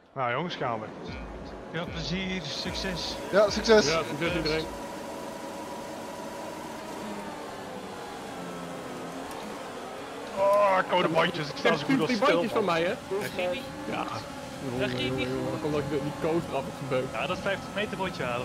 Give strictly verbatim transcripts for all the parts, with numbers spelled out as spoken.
Nou jongens, gaan we. Veel plezier, succes. Ja, succes. Ja, succes iedereen. Oh, koude bandjes. Ik sta zo goed als die stil. bandjes van mij, hè? Daar ging ie. Ja. Daar ging ie. Dan komt dat ik die coaster af heb gebeukt. Ja, dat vijftig meter rondje halen.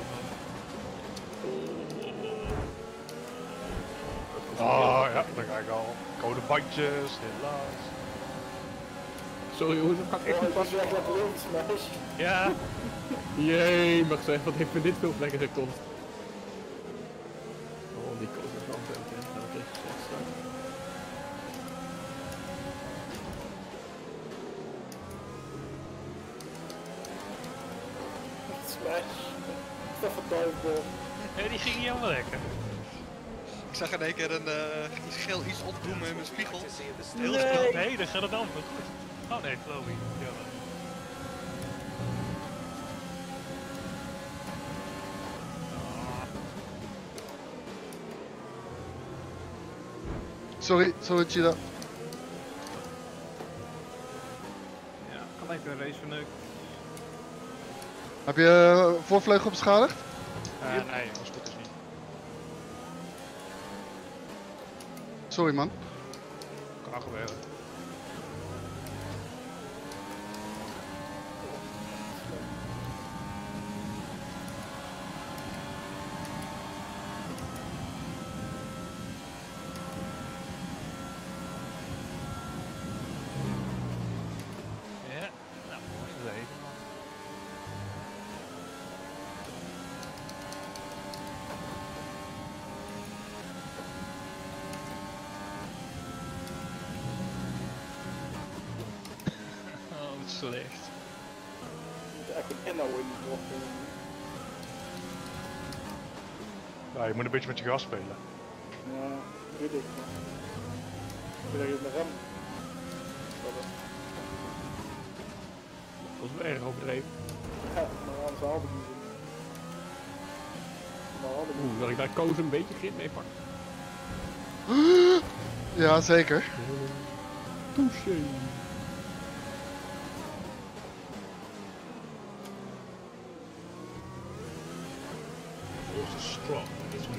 Oh ja, daar ga ik al. Koude bandjes, helaas. Sorry jongens, dat gaat echt niet passen. Ja. Jee, mag zeggen, wat heeft me dit veel plekken gekost. Oh, die coaster is wel veld, hè. Dat is echt straks. Smash. Dat is een duivel. Nee, die ging niet helemaal lekker. Ik zag in één keer een uh, iets geel iets opdoemen in mijn spiegel. Heel Nee, snel. nee, dan gaat het amper goed. Oh nee, Chloe. Ja. Sorry, sorry Chida. Ja, gelijk een race verneukt. Heb je uh, voorvleugel beschadigd? Uh, nee, als het goed is niet. Sorry man. Kan gebeuren. Ja, nou, mooi gezeten. Oh, wat slecht. Echt een Enno in die blok. Ja, je moet een beetje met je gas spelen. Ja, weet ik. Ik ben de rem. Dat was wel erg overdreven. Ja, maar anders had ik niet. Maar had ik niet. Oeh, dat ik daar koos een beetje grip mee pak. Ja, zeker. Touché. Strong.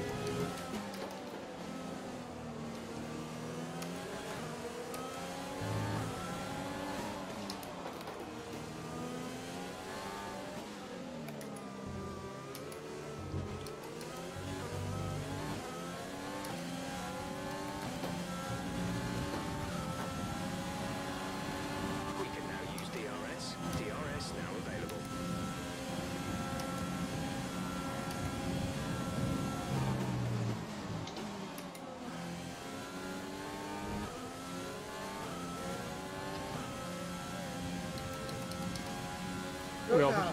We can now use D R S. D R S now available. Oh ja,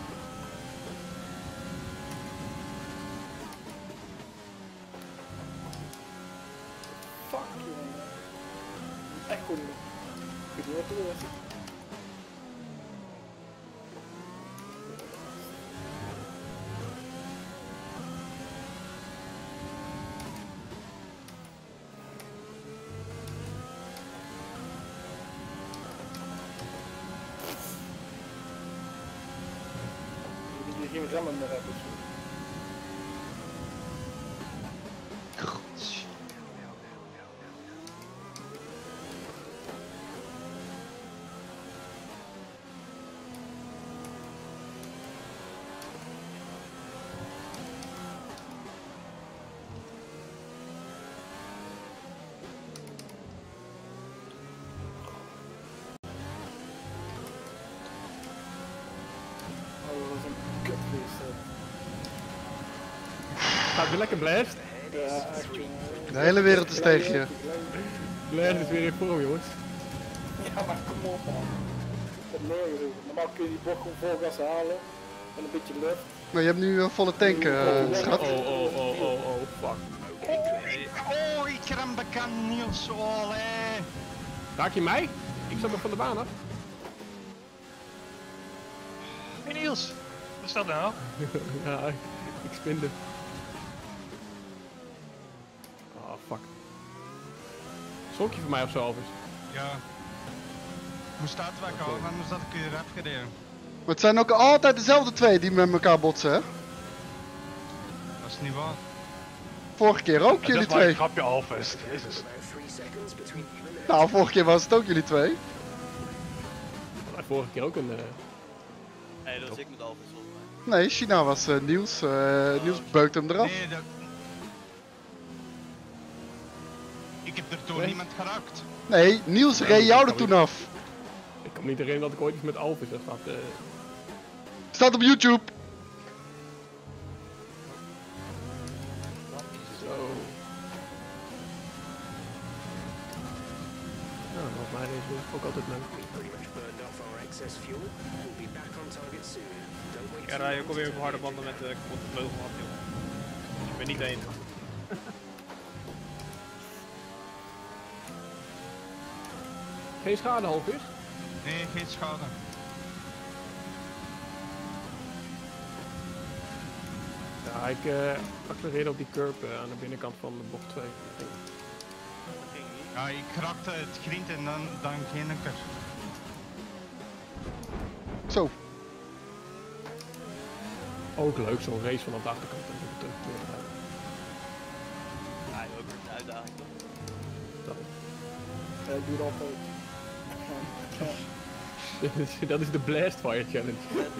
Fuck jongen. Echt goed. Ik weet niet wat er is. Je geen remmen meer hebben. Oh, dat is een kutfeest. gaat weer lekker Blast. Ja, echt jongen. De hele wereld is tegen je. Blast is weer in vorm, jongens. Ja, maar kom op man. Dat leer je. Normaal kun je die bocht gewoon vol gas halen. En een beetje lucht. Maar je hebt nu een volle tank, uh, schat. Oh, oh, oh, oh, oh, fuck. Oh, ik ram bekend Niels, oh, hè. Raak je mij? Ik zat nog van de baan af. Hey Niels, wat is dat nou? Ja, ik, ik spinde. Oh, fuck. Schrok je van mij of zo, Alvis? Ja. Moest staat weg houden, anders had ik je rap gereden. Maar het zijn ook altijd dezelfde twee die met elkaar botsen, hè? Dat is niet waar. Vorige keer ook, Dat jullie is maar een twee. grapje, Alvest. Jezus. About three seconds between you and the next. Nou, vorige keer was het ook jullie twee. Maar vorige keer ook een... Uh... Nee, dat was ik met Alvis volgens mij. Nee, China was uh, Niels. Uh, Niels beukte hem eraf. Nee, dat... Ik heb er toen Nee. niemand geraakt. Nee, Niels reed jou er toen af. Ik kan me niet herinneren dat ik ooit iets met Alvis heb gehad. Uh... Staat op YouTube. Zo. Nou, volgens mij is het ook altijd leuk. We pretty much burned off our excess fuel. We'll be back on target soon. Don't wait Ja, rij je ook alweer op harde banden met de kapotte vleugelmat, joh. Ik ben niet de enige. Geen schade, Alvis? Nee, geen schade. Ja, ik uh, accelereerde op die curb uh, aan de binnenkant van de bocht twee. Ja, ik raakte het grind en dan, dan geen keer. Zo. Ook leuk, zo'n race vanaf de achterkant. En dan terug weer rijden. Ja, ook een uitdaging toch? Dat. Ja, ik doe het altijd. Ja. Dat is de Blastfire Challenge.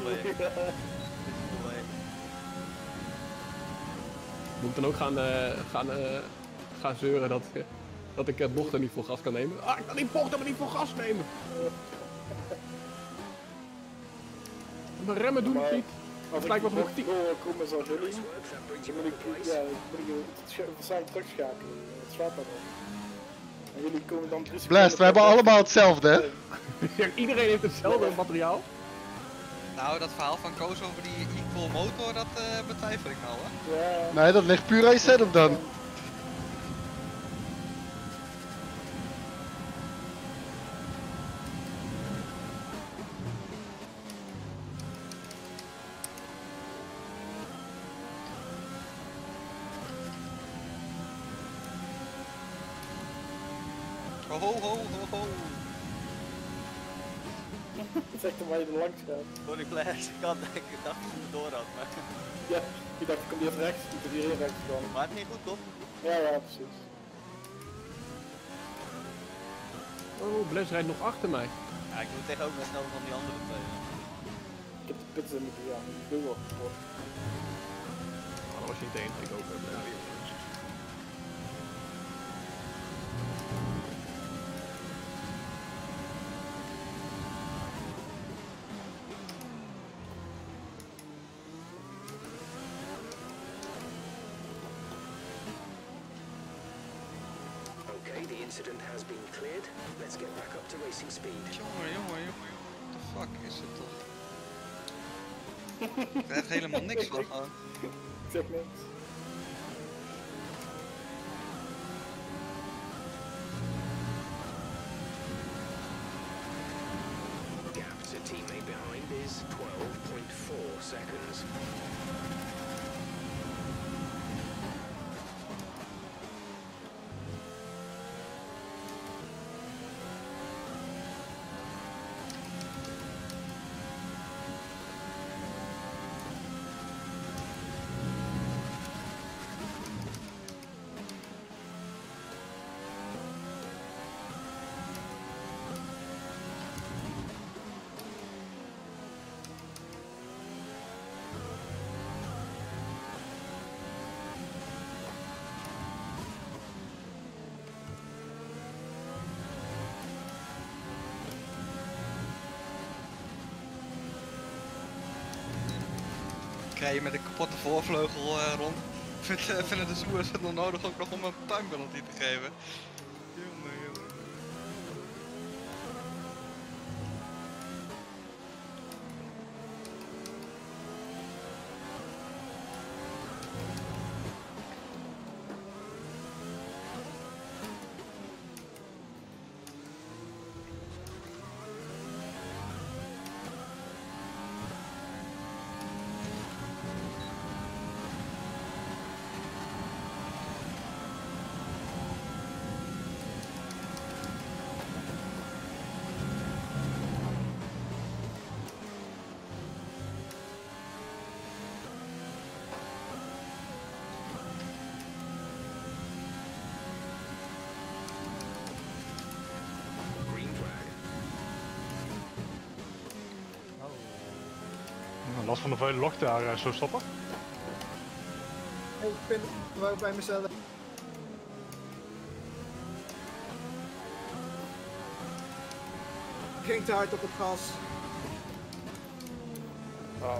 Moet ik dan ook gaan, uh, gaan, uh, gaan zeuren dat, uh, dat ik het bochten niet voor gas kan nemen? Ah, ik kan die bochten maar niet voor gas nemen! Mijn remmen doen het niet. Als ik lijkt die wel bocht tien. door kom zoals jullie, nice work. That brings dan you moet back ik, to place. ja, dan moet ik het scha- samen terugschakelen. Het slaat dan wel. En jullie komen dan drie Blast, we hebben allemaal hetzelfde, hè? Ja, iedereen heeft hetzelfde materiaal. Nou, dat verhaal van Koos over die equal motor, dat uh, betwijfel ik nou, hè. Ja, Nee, dat ligt puur aan je setup dan. Ho ho ho ho ho. dat is echt waar je er langs gaat. Sorry, Blast. Ik had ik dacht dat ik door had, maar... Ja, ik dacht, ik kom die even rechts, ik moet hierin rechts gaan. Maar het ging goed, toch? Ja, ja, precies. Oh, Blast rijdt nog achter mij. Ja, ik doe tegen ook net snel van die andere twee. Ik heb de pits er moeten, ja, ik doe wel. Oh, dat was je niet de enige, ik ook. Uh, Blast. Okay, the incident has been cleared. Let's get back up to racing speed. Jongen, jongen, jongen, jongen. What the fuck is het toch? Ik krijg er helemaal niks van. gewoon. Ik zeg niks. Gap to teammate behind is twelve point four seconds. Krijg je met een kapotte voorvleugel uh, rond. Vind, uh, vinden de zoers het nog nodig ook nog om een tankpenalty te geven? Jongen, jongen. In last van de vele log daar uh, zo stoppen. Ik ben wel bij mezelf. Ging te hard op het gas. Oh.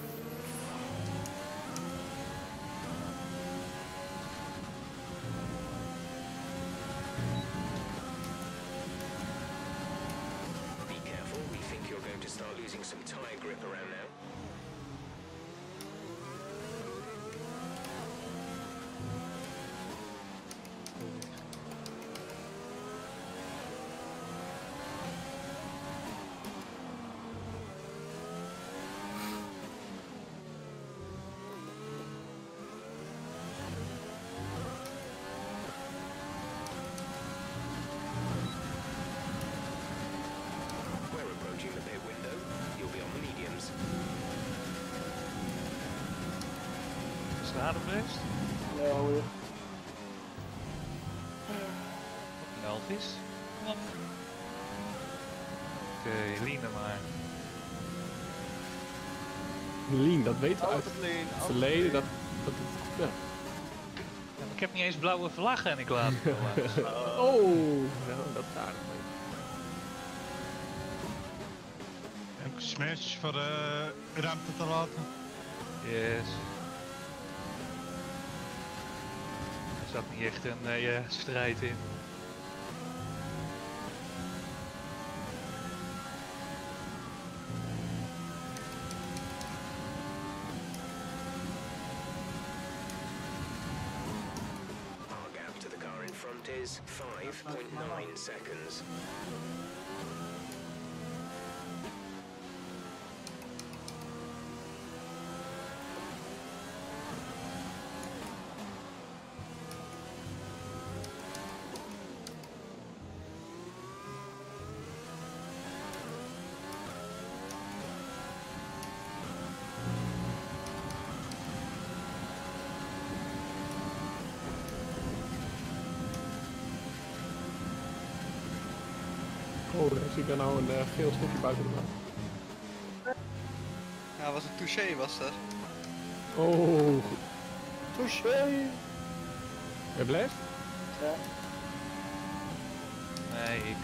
Be careful, we think you're going to start losing some tire grip around now. Geweest? Ja hoor. Elvis? Oké, okay, Lien maar. Lien, dat weten we uit Altijd Lien, het verleden. Dat, dat, ja. Ja, maar ik heb niet eens blauwe vlaggen en ik laat het wel uit. Oh, nou, dat is aardig. Een smash voor de ruimte te laten. Yes. Er zat niet echt een uh, ja, strijd in. Our gap to the car in front is five point nine seconds. Oh, daar zie ik daar nou een uh, geel stokje buiten de baan. Ja, was een touché was dat. Oh, Touché! je blijft? Ja. Nee, ik.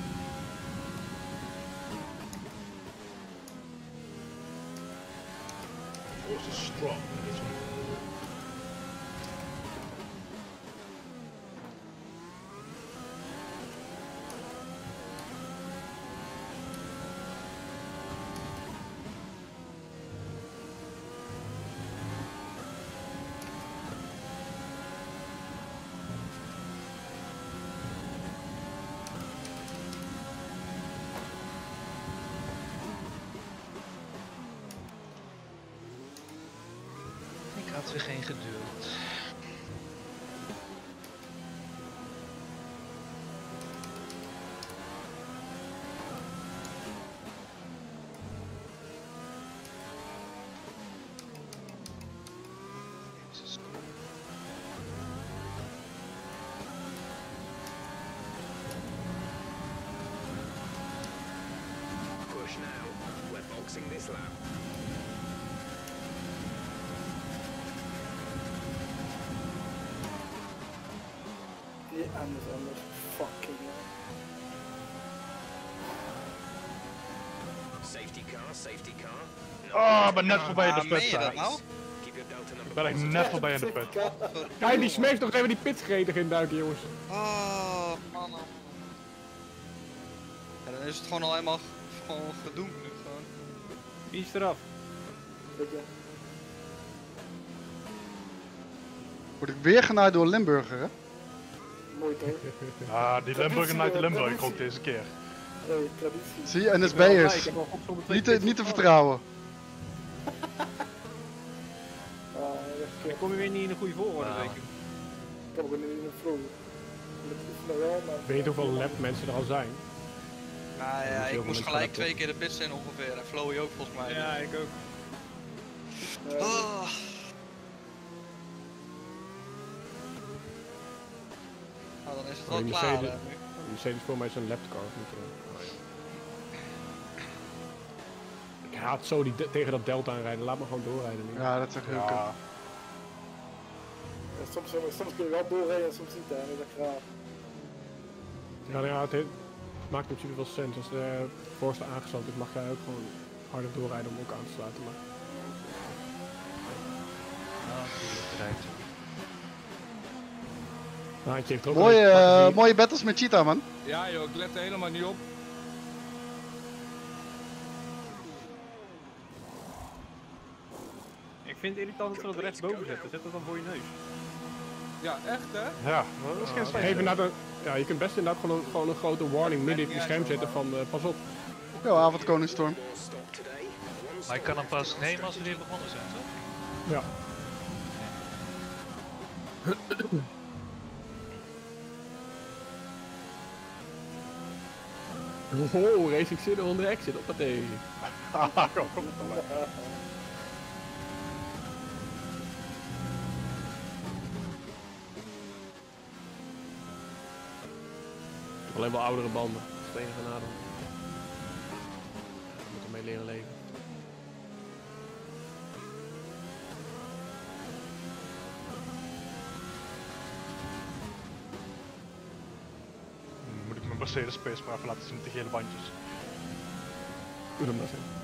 Force is strong in this one. Ik had weer geen geduld. Jezus. Push now. We're boxing this lap. Die anders, anders. Fucking hell. Safety car, safety car. Ah, ik ben net voorbij in de Ah, meen pit. je dat daar. nou? Keep your delta number. Ik ben echt net voorbij in de pit. Kijk, die smash nog even die pit gretig in duiken, jongens. Oh, man. Oh. Ja, dan is het gewoon al helemaal g- gewoon gedoemd nu gewoon. Wie is eraf? Ik ben- Word ik weer genaaid door Limburger, hè? Mooi toch? Ah, die Limburger naar de Limburg ook deze keer. Hey, traditie. Zie je, Ik ben al N S blij, B'ers. ik heb al opgezonden twee Niet te, pits niet te op- vertrouwen. Ah, echt, Dan kom je weer niet in de goede volgorde, Nou. denk ik. ik heb ook niet in de vroeg. Dat is nou wel, maar... Ik weet niet hoeveel lap mensen er al zijn. Nou ja, heel ik veel moest mensen gelijk gelijk twee keer de pits in ongeveer. En Flowy ook volgens mij. Ja, ik ook. Ja, Oh. Nou, dan is het Oh, wel die klaar. Mercedes- hè, nu. Die Mercedes voor mij zo'n lapcar. Niet, uh, oh, ja. Ik haat zo die de- tegen dat delta aanrijden. Laat me gewoon doorrijden nu. Ja, dat is echt heel kut. Ja, Ja, soms, soms kun je wel doorrijden en soms niet, hè. Dat is echt raar. Ja, nou ja, het, he- het maakt natuurlijk wel sens. Als de voorste aangesloten is, mag jij ook gewoon harder doorrijden om ook aan te sluiten. Maar Oh, die rijdt. Haantje heeft ook Mooie, een beetje eh, pakjes mooie battles met Cheetah, man. Ja joh, ik let er helemaal niet op. Ik vind het irritant dat ze dat rechtsboven zetten. Zet dat dan voor je neus. Ja, echt hè? ja, dat is geen hier. slecht. Geef inderdaad een, ja, je kunt best inderdaad gewoon een, gewoon een grote warning midden op je scherm zetten van uh, pas op. Yo, avond Koningsstorm. Maar ik kan hem pas nemen als we weer begonnen zijn, toch? Ja. Oh, Racing City onder exit, op wat even. Haha, kom op, kom op. Alleen wel oudere banden. Dat is het enige nadeel. Ja, we moeten ermee leren leven. Hmm, Moet ik mijn Mercedes Space maar even laten zien met de gele bandjes. Doe dat maar eens. Hè.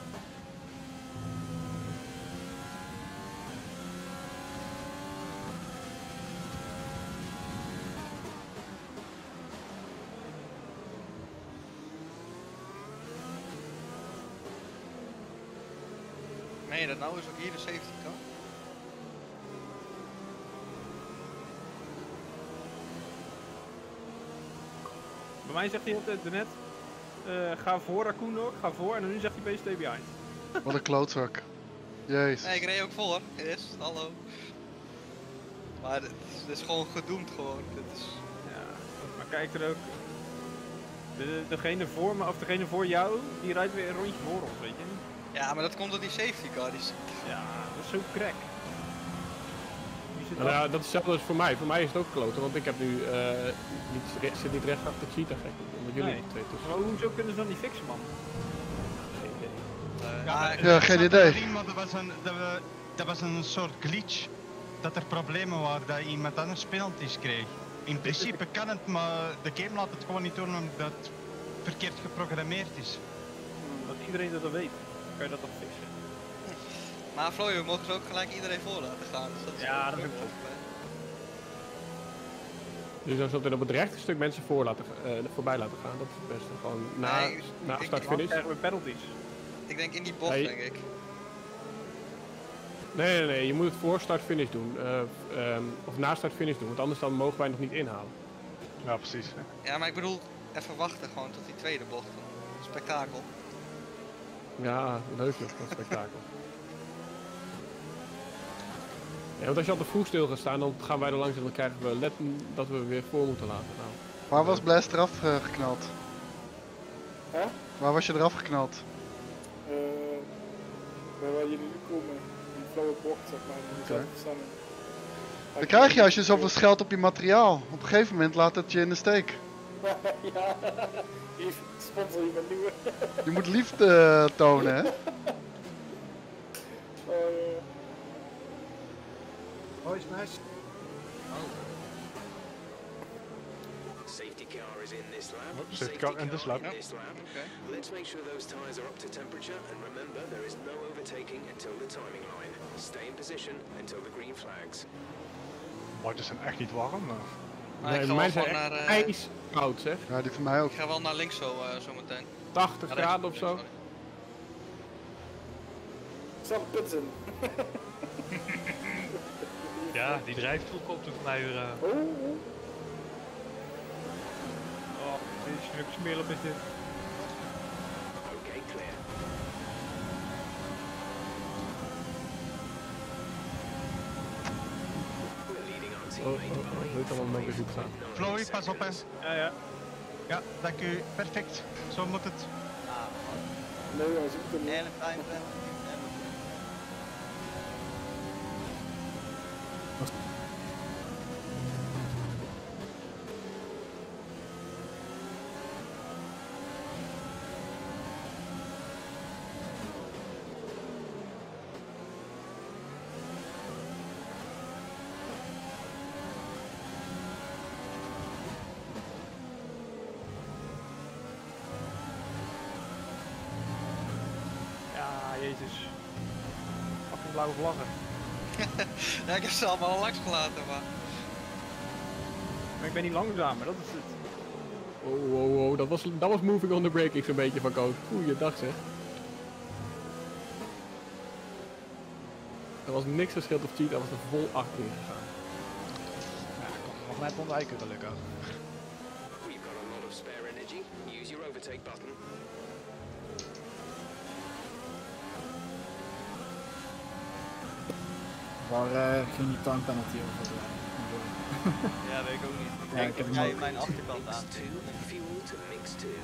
Meen je dat nou? Is ook hier de safety car? Bij mij zegt hij altijd net, uh, ga voor Raccoon ook, ga voor en nu zegt hij B S T behind. Wat een klootzak. Jezus. Nee, ik reed ook voor. Eerst, hallo. Maar dit is, dit is gewoon gedoemd gewoon. Dit is... Ja, maar kijk er ook. De, degene voor me, of degene voor jou, die rijdt weer een rondje voor ons, weet je. Ja, maar dat komt door die safety car. Die... Ja, dat is zo crack. Die zit Nou ja, dat is hetzelfde als voor mij. Voor mij is het ook kloten, want ik heb nu uh, niet, re- zit niet recht achter Cheetah gek. Omdat jullie Nee. twee tussen. Maar hoezo kunnen ze dan niet fixen, man? Geen idee. Uh, Ja, ja, Ja, geen idee. Erin, maar dat, was een, dat, we, dat was een soort glitch. Dat er problemen waren, dat iemand anders penalties kreeg. In principe kan het, maar de game laat het gewoon niet doen omdat het verkeerd geprogrammeerd is. Dat iedereen dat dan weet, dan kan je dat toch fixen. maar Flojo, mogen ze ook gelijk iedereen voor laten gaan. Dus dat is Ja, ook dat vind ik top, goed. hè. Dus dan zullen we op het rechte stuk mensen voor laten, uh, voorbij laten gaan. Dat is het beste. Gewoon na, Nee, ik- na ik- start ik- finish. Dan krijgen we penalties. Ik denk in die bocht, Nee. denk ik. Nee, nee, nee. Je moet het voor start finish doen. Uh, um, of na start finish doen, want anders dan mogen wij nog niet inhalen. Ja, precies. Ja, maar ik bedoel, even wachten gewoon tot die tweede bocht. Spektakel. Ja, leuk joh, dat spektakel. Ja, want als je al te vroeg stil gaat staan, dan gaan wij er langs en dan krijgen we let dat we weer voor moeten laten. Nou, Waar was Blast eraf uh, geknald? Hè? Waar was je eraf geknald? Uh, bij waar jullie nu komen, in de flauwe bocht, zeg maar, in Oké. dezelfde bestemming. Dat krijg je als je zoveel scheldt op je materiaal. Op een gegeven moment laat het je in de steek. Ja, hier sponsor je met nieuwe. Je moet liefde uh, tonen, hè? Oh, ja. Hoi, Smash. Safety car is in this lap. Oh, safety car in this lap. in this lap. Okay. Let's make sure those tyres are up to temperature, and remember there is no overtaking until the timing line. Stay in position until the green flags. Bordjes zijn echt niet warm. Maar... Maar nee, ik ga mijn wel zijn gewoon naar, echt uh, ijskoud zeg. Ja, die van mij ook. ik ga wel naar links zo, uh, zo meteen. tachtig Naar graden rechts, of zo. sorry. Er staat een pits in. Ja, die drijftoel komt er voor mij weer. Uh... Oh, oh. Oh, dit is een smeel op is dit. Okay, clear. We're leading our Oh, oh, teammate oh, by dit kan allemaal nog eens goed gaan. Flowy, pas op hè. Ja, ja. Ja, dank u. Perfect. Zo moet het. Nee, jongens, ik moet er niet. En een time plan. netjes. Fucking blauwe vlaggen. Ja, ik heb ze allemaal al langs gelaten, maar... Maar ik ben niet langzamer, dat is het. Oh, oh, oh, dat was, dat was moving on the break zo'n beetje van Coat. Goeiedag zeg. Er was niks verschil of cheat, dat was er vol achterin gegaan. Ja, ik kon hem nog net ontwijken gelukkig. We've got a lot of spare energy. Use your overtake button. Waar uh, ging die time penalty over? Uh, Ja, weet ik ook niet. Ik Ja, denk ik heb dat hem jij ook. mijn achterkant aan. Mix two. Fuel to mix two.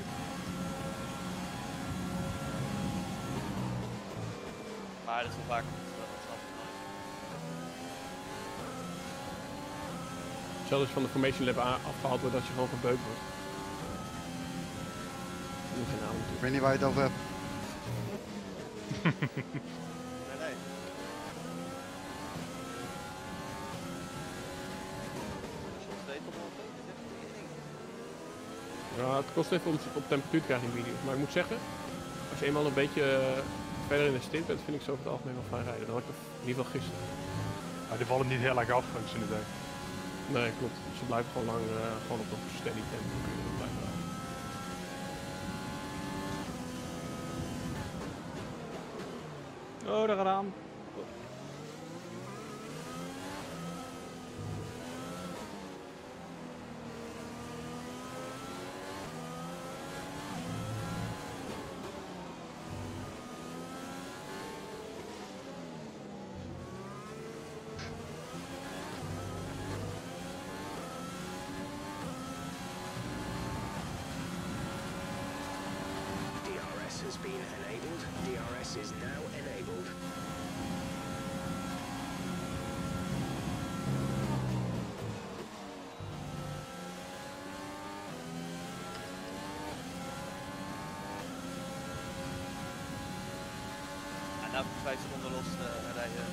Maar dat is wel vaak goed, dat snap ik nooit. Zelfs van de Formation Lab a- afgehaald wordt als je gewoon gebeukt wordt. Dat moet geen naam Ik natuurlijk. weet niet waar je het over hebt. Nee, nee. Soms weet het wel een beetje, dit is echt niet. Ja, het kost even om op temperatuur te krijgen in video's. Maar ik moet zeggen, als je eenmaal een beetje uh, verder in de stint bent, vind ik zo over het algemeen wel fijn rijden. Dat had ik in ieder geval gisteren. Ja, die vallen niet heel erg af, functionaliteit. Nee, klopt. Ze blijven gewoon lang uh, gewoon op een steady tempo kun je blijven rijden. Oh, daar gaat aan. D R S has been enabled. D R S is now enabled. En nou heb ik vijf seconden los uh, rijden.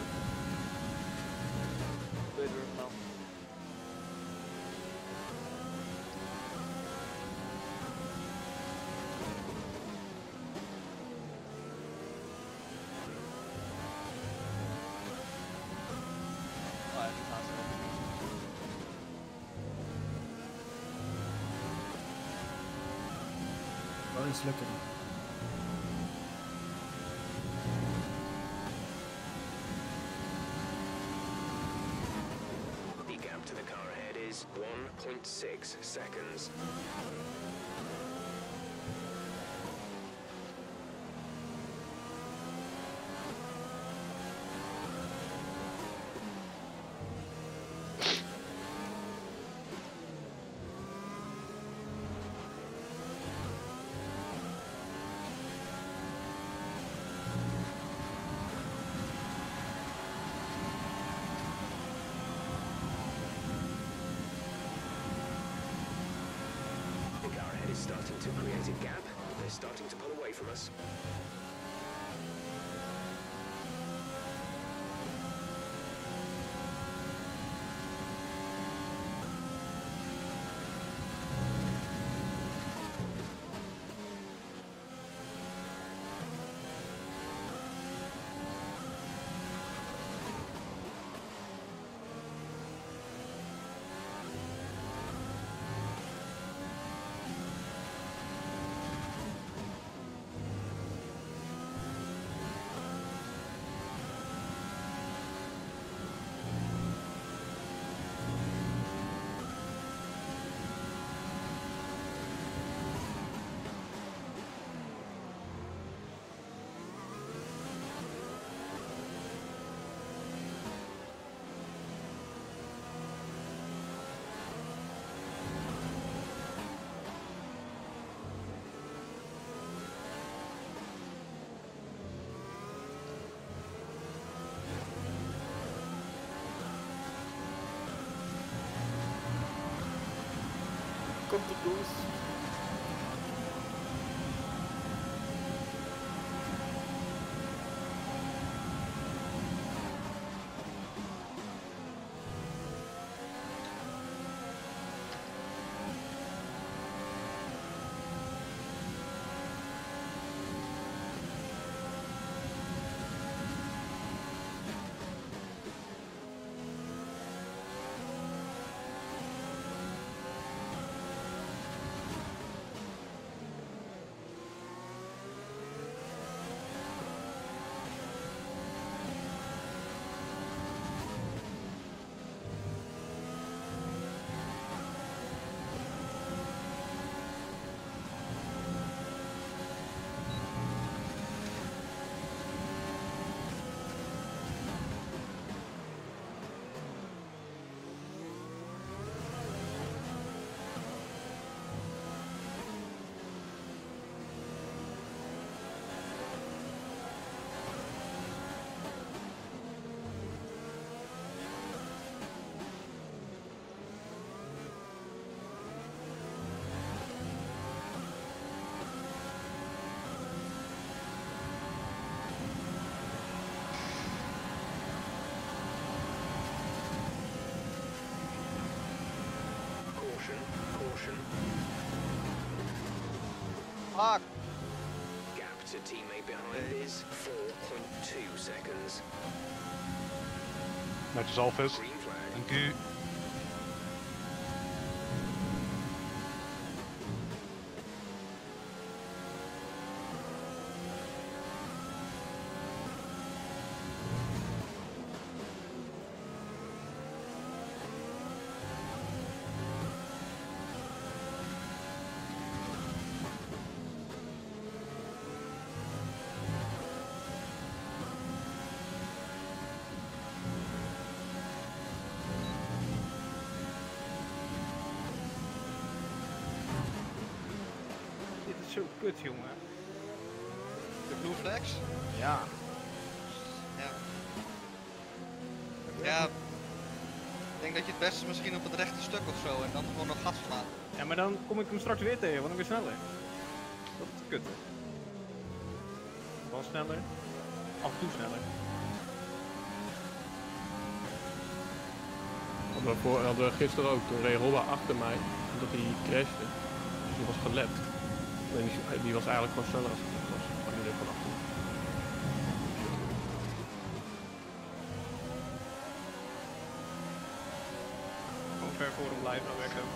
Doe je er dan? Oh ja, die gaan ze wel. Waar is het lukken? The gap to the car ahead is one point six seconds. The car ahead is starting to create a gap. They're starting to pull away from us. Komt de boost. Caution, caution. Fuck! Gap to teammate behind is four point two seconds. Netjes Alvis. Green flag. Dank u. Zo kut, jongen. De blue flags? Ja. Ja. Ja. Ik denk dat je het beste misschien op het rechte stuk of zo en dan gewoon nog gas slaan. Ja, maar dan kom ik hem straks weer tegen, want ik ben sneller. Dat is kut. Wel sneller. Af en toe sneller. Hadden we, voor, hadden we gisteren ook, toen reed Robba achter mij, omdat hij crashte. Dus die was gelet. En die, die was eigenlijk gewoon sneller als ik was. Maar die reed van achter. Gewoon ver voor hem blijven, dan werkt ook.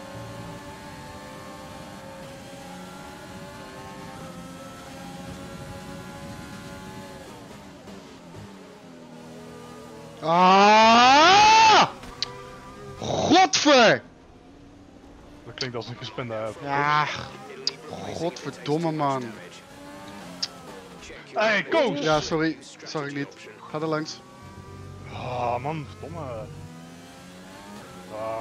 Ah! Godver! Dat klinkt als een gespende auto. Ja, godverdomme man. Hey, Koos! Ja, sorry, zag ik niet. Ga er langs. Ah man, verdomme. Ah.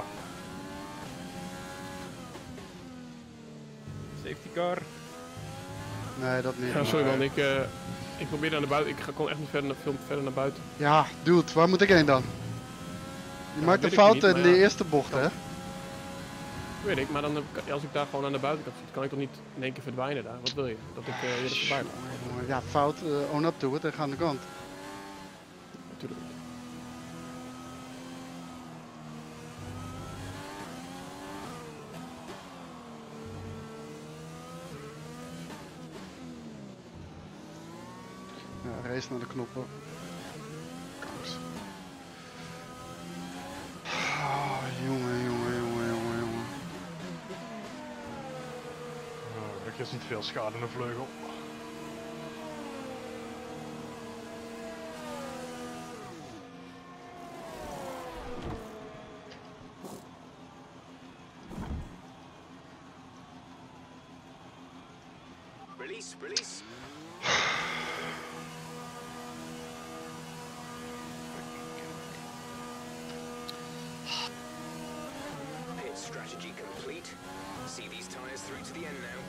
Safety car. Nee, dat niet. Ja, sorry man, ik, uh, ik probeer naar buiten. Ik ga gewoon echt niet verder naar, film, verder naar buiten. Ja, dude, waar moet ik heen dan? Je Ja, maakt dat een weet ik fout niet, in maar de ja. eerste bocht, hè? Weet ik, maar dan, heb ik- als ik daar gewoon aan de buitenkant zit, kan ik toch niet in één keer verdwijnen daar? Wat wil je? Dat ik uh, je er voorbij laat? Ja, fout, uh, own up to it en ga aan de kant. Natuurlijk niet. Ja, race naar de knoppen. Kaks. Oh, jongen, jongen, jongen, jongen, jongen. Oh, ik is niet veel schade in de vleugel. Release, release. Pit strategy complete. See these tires through to the end now.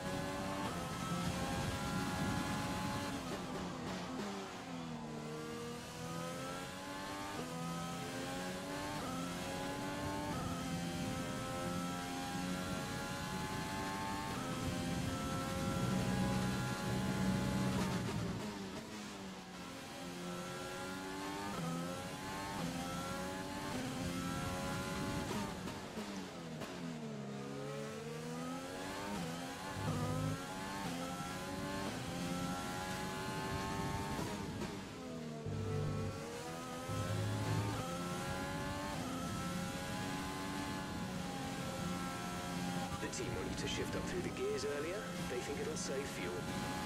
The team want you to shift up through the gears earlier. They think it'll save fuel.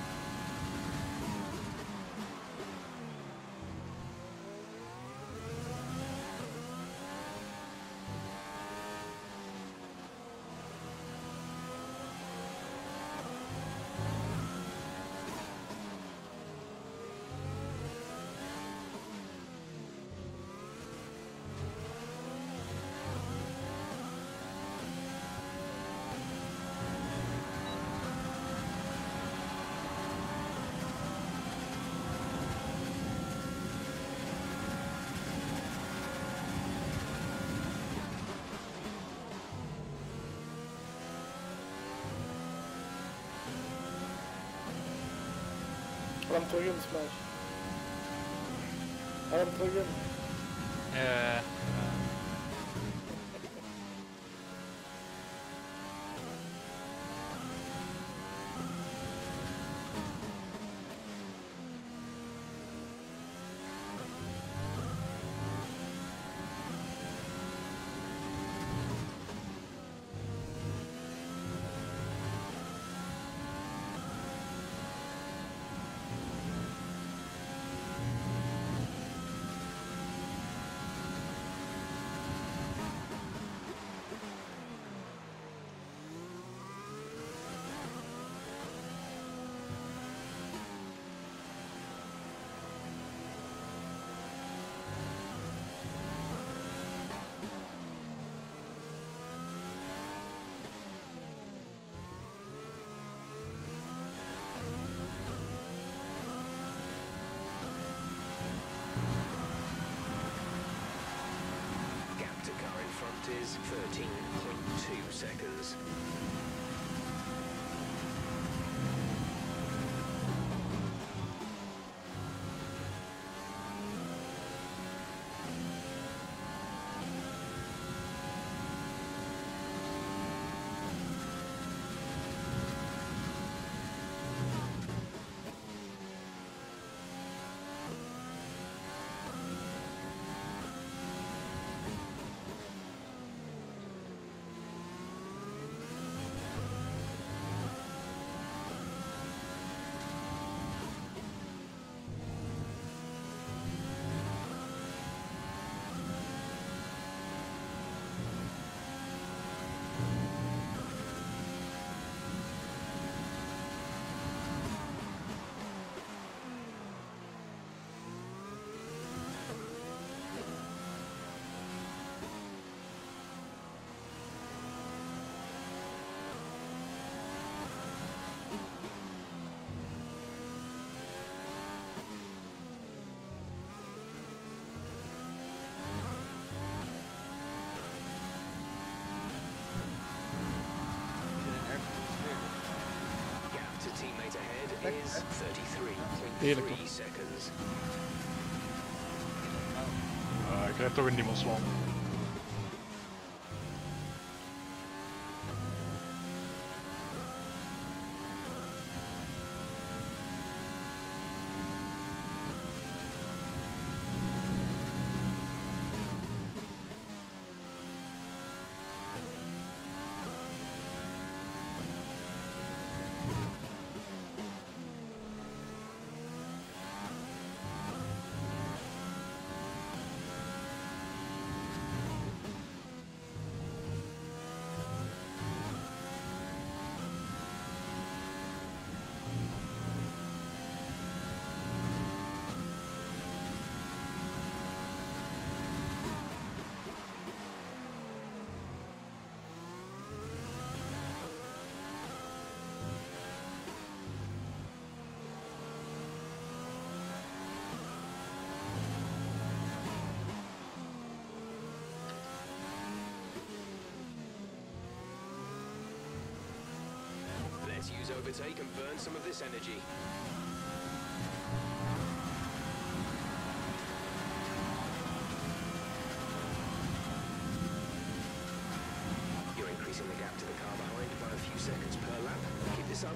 Haal hem terug in, Smash. Haal hem terug in. Eh. is thirteen point two seconds. Teammate ahead is thirty-three point three seconds. Uh, ik krijg toch een niemandsland. Let's use overtake and burn some of this energy. You're increasing the gap to the car behind by a few seconds per lap. Keep this up.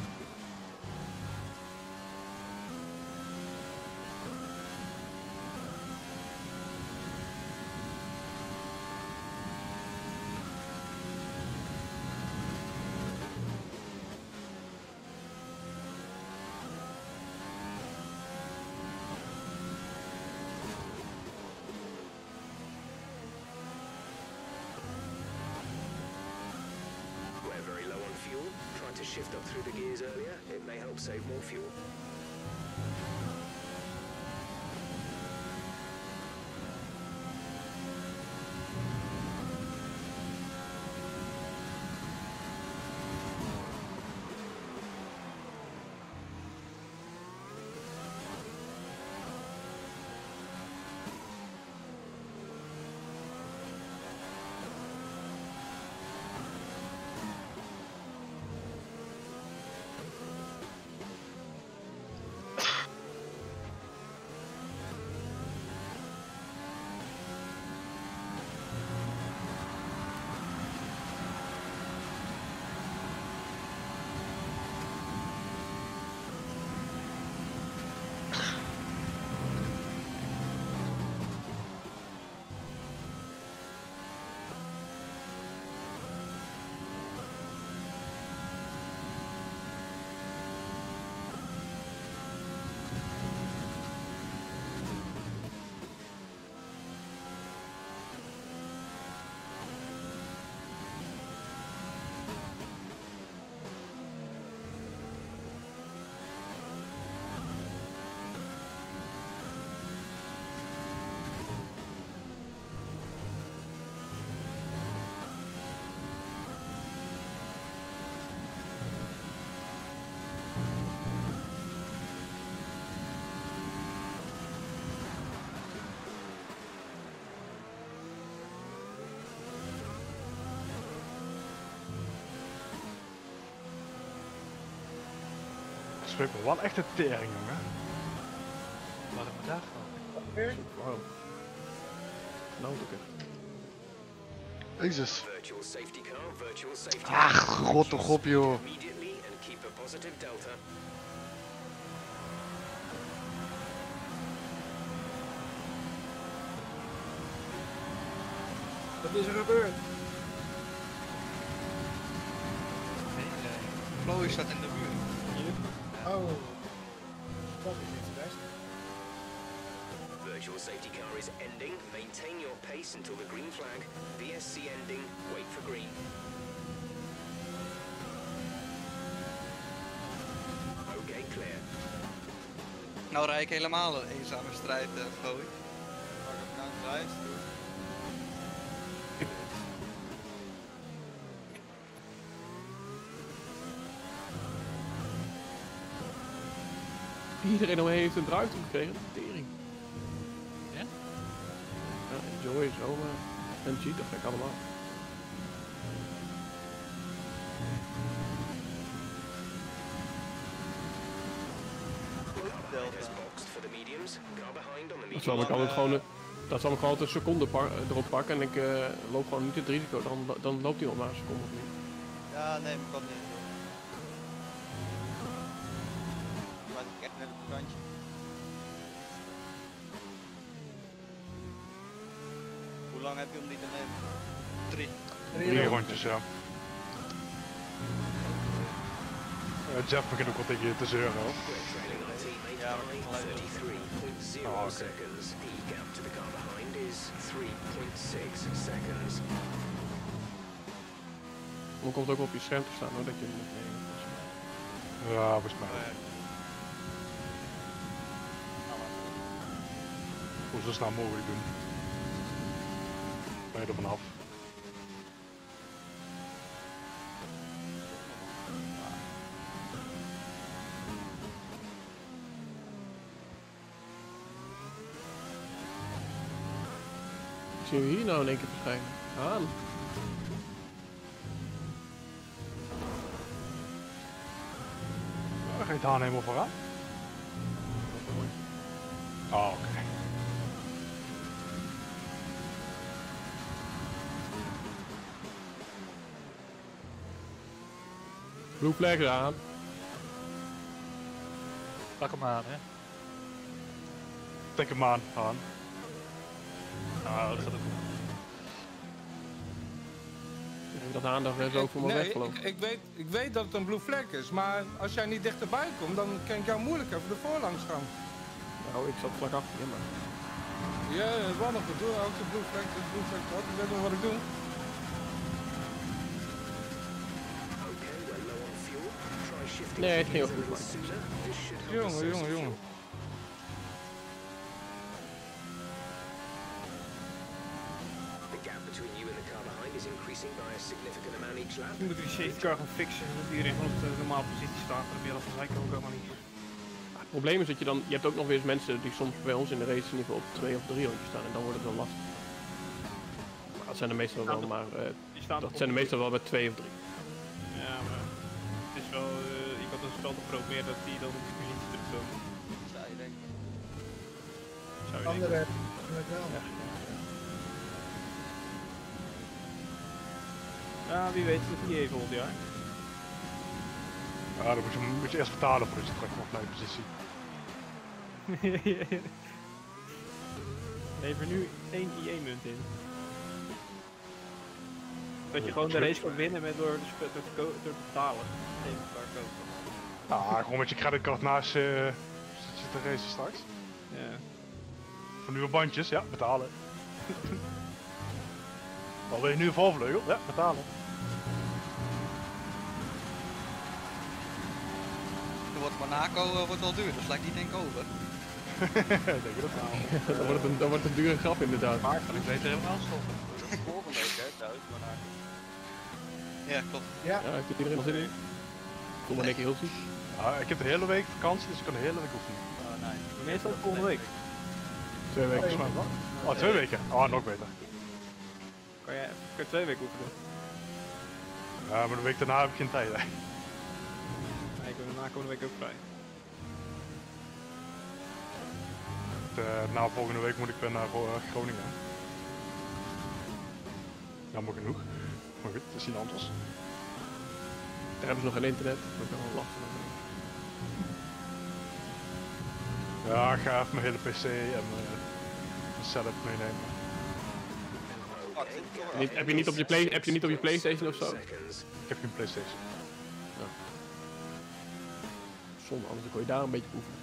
To shift up through the gears earlier, it may help save more fuel. spreekt me wel echt een tering, jongen. Wat hebben we daar gewoon? Wow. Nou, oké. Jezus. Virtual safety car, virtual safety car. Ach, god toch op, joh. Immediately and keep a positive delta. Wat is er gebeurd? Chloe staat in de buurt. Oh. Dat is niet best. Virtual safety car is ending. Maintain your pace until the green flag. V S C ending. Wait for green. Okay, clear. Nou rijd ik helemaal een eenzame strijd, uh, Chloe. Pak hem naar de lijst. Iedereen omheen heeft een drive gekregen. Tering. Ja? Ja, en Joy, Zoma en G, dat vind ik allemaal. Dat zal ik altijd gewoon, dat zal ik altijd een seconde par, erop pakken en ik uh, loop gewoon niet het risico. Dan, dan loopt hij nog maar een seconde of niet. Ja, nee, maar kan niet. Maar ik echt net op het randje. Hoe lang heb je om die te nemen? Drie. Drie rondjes, ja. Uh, Jeff begint ook wel tegen je te zeuren, hoor. Ja, maar ik geluid Oh, oké. Dan komt het ook op je scherm te staan hoor, dat je hem moet nemen. Ja, volgens mij. Hoe zo snel mogelijk doen. Ben je er vanaf. Zien we hier nou in één keer verschijnen? Aan. Ja, ga je het aan helemaal vooraan? Oh, oké. Okay. Blue flag eraan. Pak hem aan, hè? Tik hem aan, aan. Nou, dat gaat ook goed. Dat aandacht is ook voor me nee, weggelopen. Ik, ik, weet, ik weet dat het een blue flag is, maar als jij niet dichterbij komt, dan kan ik jou moeilijk even de voorlangs gaan. Nou, ik zat vlak achter je, maar... Ja, wat nog goed, doe ook de blue flag, de blue flag, wat, ik weet nog wat ik doe. Nee, het ging ook goed. Jongen, jongen, jongen. Je moet die safety car gaan fixen, dat iedereen van op de normale positie staat. Dan ben je dat van zijn ook helemaal niet. Het probleem is dat je dan, je hebt ook nog weer eens mensen die soms bij ons in de race in ieder geval op twee of drie rondjes staan en dan wordt het wel lastig. Maar dat zijn er meestal wel, maar uh, dat zijn er meestal wel bij twee of drie. Ja, maar het is wel, uh, ik had een spel te proberen dat die dan op die positie terugkomen. Zou je denken. Zou je Andere denken. met wel. Ja. Ja, wie weet het niet even volgend jaar. Ja, dan moet je, moet je eerst betalen voor je terug op mijn positie. Lever nu één I E-munt in. Dat je gewoon de race kan winnen met door, door, te, door te betalen. Even paar kopen. Ja, gewoon met je creditcard naast uh, zit te racen straks. Ja. Voor nieuwe bandjes, ja, betalen. Al wil je nu een valvleugel? Ja, betalen. Wordt Monaco uh, wordt wel duur, dus lijkt die denk ik over. Denk je dat nou? Dan wordt het een, dan wordt het een dure grap inderdaad. Maar kan ik beter helemaal stoppen. Volgende week hè, trouwens, Monaco. Ja, klopt. Ja. Ja, heeft iedereen al zin in? Ik voel me lekker heel ziek. Ja, ik heb de hele week vakantie, dus ik kan de hele week oefenen. Oh, nee. Meestal volgende week. Twee weken. Oh, twee weken? Oh, nog beter. Kan jij kan je twee weken oefenen? Ja, maar de week daarna heb ik geen tijd. Hè. Nee, ik ben daarna komende week ook vrij. Uh, na volgende week moet ik weer naar uh, Groningen. Jammer genoeg. Maar goed, het is niet anders. Daar hebben ze nog geen internet, dat is wel lastig. Ja, ik ga even mijn hele P C en uh, mijn setup meenemen. Niet, heb, je niet op je play, heb je niet op je PlayStation of zo? Ik heb geen PlayStation. Ja. Zonde, anders kon je daar een beetje oefenen.